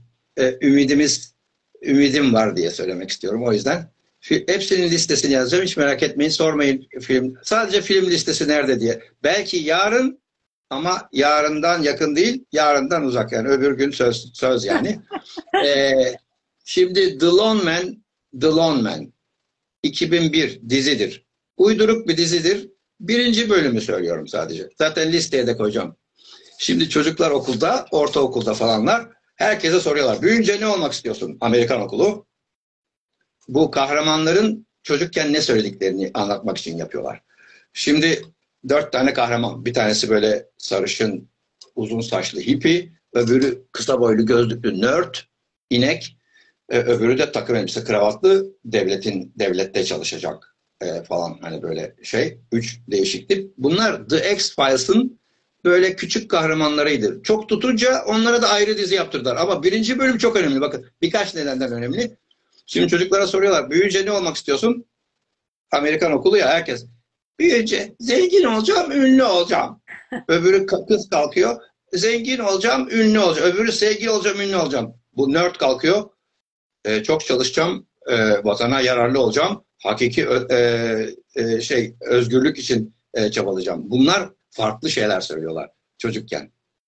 ümidim var diye söylemek istiyorum. O yüzden hepsinin listesini yazacağım. Hiç merak etmeyin. Sormayın film. Sadece film listesi nerede diye. Belki yarın, ama yarından yakın değil. Yarından uzak yani. Öbür gün söz yani. Şimdi The Lone Man 2001 dizidir. Uyduruk bir dizidir. Birinci bölümü söylüyorum sadece. Zaten listeye de koyacağım. Şimdi çocuklar okulda, ortaokulda falanlar herkese soruyorlar. Büyüyünce ne olmak istiyorsun? Amerikan okulu. Bu kahramanların çocukken ne söylediklerini anlatmak için yapıyorlar. Şimdi 4 tane kahraman. Bir tanesi böyle sarışın, uzun saçlı hippie. Öbürü kısa boylu gözlüklü nerd, inek. Öbürü de takım elbise kravatlı, devlette çalışacak falan, hani böyle şey. 3 değişik tip. Bunlar The X-Files'ın böyle küçük kahramanlarıydı. Çok tutunca onlara da ayrı dizi yaptırdılar. Ama birinci bölüm çok önemli. Bakın, birkaç nedenden önemli. Şimdi çocuklara soruyorlar. Büyüyünce ne olmak istiyorsun? Amerikan okulu ya, herkes. Büyüyünce zengin olacağım, ünlü olacağım. Öbürü kız kalkıyor. Zengin olacağım, ünlü olacağım. Öbürü sevgili olacağım, ünlü olacağım. Bu nerd kalkıyor. Çok çalışacağım, vatana yararlı olacağım. Hakiki özgürlük için çabalayacağım. Bunlar farklı şeyler söylüyorlar çocukken.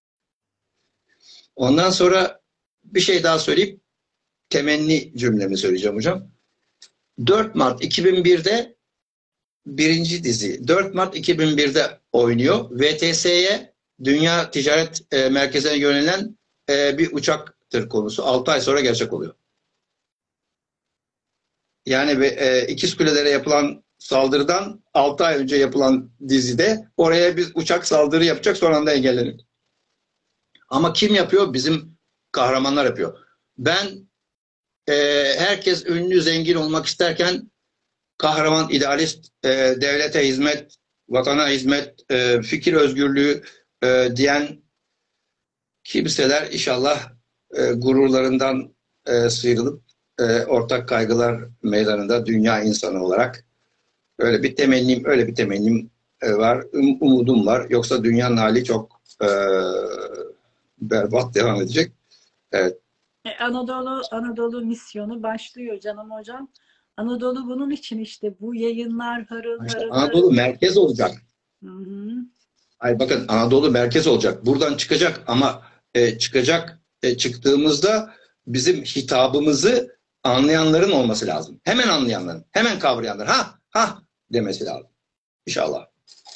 Ondan sonra bir şey daha söyleyip temenni cümlemi söyleyeceğim hocam. 4 Mart 2001'de birinci dizi 4 Mart 2001'de oynuyor. VTS'ye, Dünya Ticaret Merkezi'ne yönelen bir uçaktır konusu. 6 ay sonra gerçek oluyor. Yani İkizkule'lere yapılan saldırıdan 6 ay önce yapılan dizide oraya bir uçak saldırı yapacak, son anda engellenir. Ama kim yapıyor? Bizim kahramanlar yapıyor. Herkes ünlü, zengin olmak isterken kahraman, idealist, devlete hizmet, vatana hizmet, fikir özgürlüğü diyen kimseler inşallah gururlarından sıyrılıp ortak kaygılar meydanında dünya insanı olarak öyle bir temennim var, umudum var. Yoksa dünyanın hali çok berbat devam edecek. Evet. Anadolu misyonu başlıyor canım hocam. Anadolu bunun için işte bu yayınlar harıl İşte harıl Anadolu harıl. merkez olacak. Hı hı. Ay bakın, Anadolu merkez olacak. Buradan çıkacak ama çıktığımızda bizim hitabımızı anlayanların olması lazım. Hemen anlayanların, hemen kavrayanların ha demesi lazım. İnşallah.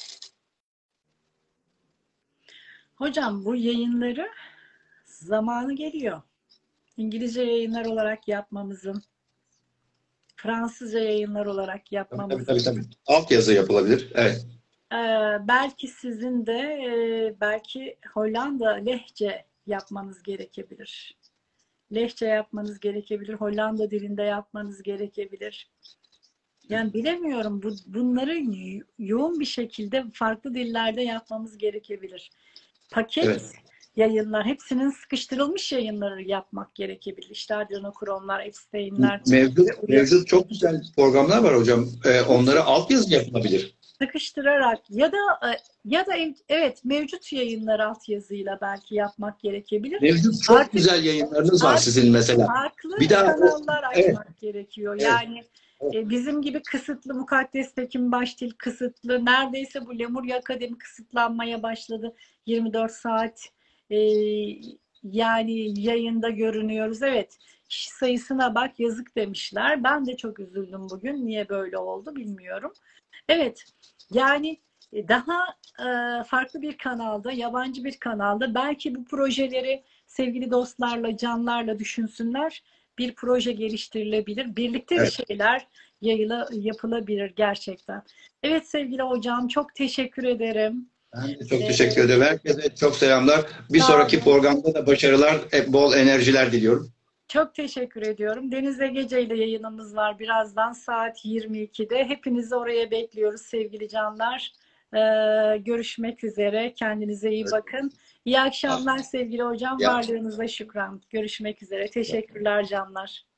Hocam bu yayınları zamanı geliyor. İngilizce yayınlar olarak yapmamızın, Fransızca yayınlar olarak yapmamızın. Tabii. Altyazı yapılabilir. Evet. Belki sizin de belki Hollanda lehçe yapmanız gerekebilir. Lehçe yapmanız gerekebilir. Hollanda dilinde yapmanız gerekebilir. Yani bilemiyorum. Bunları yoğun bir şekilde farklı dillerde yapmamız gerekebilir. Paket Evet. yayınlar, hepsinin sıkıştırılmış yayınları yapmak gerekebilir. İşte Adrenokronlar, Epstein'ler. Mevcut çok güzel programlar var hocam. Onlara altyazı yapılabilir. sıkıştırarak ya da evet, mevcut yayınlar altyazıyla belki yapmak gerekebilir. Mevcut çok Artık güzel yayınlarınız var Artık sizin mesela. farklı Bir daha kanallar evet, açmak gerekiyor. evet. Yani bizim gibi kısıtlı, Mukaddes Tekin Başdil kısıtlı, neredeyse bu Lemurya Akademi kısıtlanmaya başladı. 24 saat e, yani yayında görünüyoruz. Evet, kişi sayısına bak, yazık demişler. Ben de çok üzüldüm bugün. Niye böyle oldu bilmiyorum. Evet, yani daha farklı bir kanalda, yabancı bir kanalda belki bu projeleri sevgili dostlarla, canlarla düşünsünler. Bir proje geliştirilebilir. Birlikte bir Evet. şeyler yapılabilir gerçekten. Evet sevgili hocam, çok teşekkür ederim. Ben de çok Ee, teşekkür ederim. Herkese çok selamlar. Bir Sağ sonraki olun. programda da başarılar, bol enerjiler diliyorum. Çok teşekkür ediyorum. Deniz'le Gece'yle yayınımız var birazdan saat 22'de. Hepinizi oraya bekliyoruz sevgili canlar. Görüşmek üzere. Kendinize iyi bakın. İyi akşamlar sevgili hocam. Ya. Varlığınıza şükran. Görüşmek üzere. Teşekkürler canlar.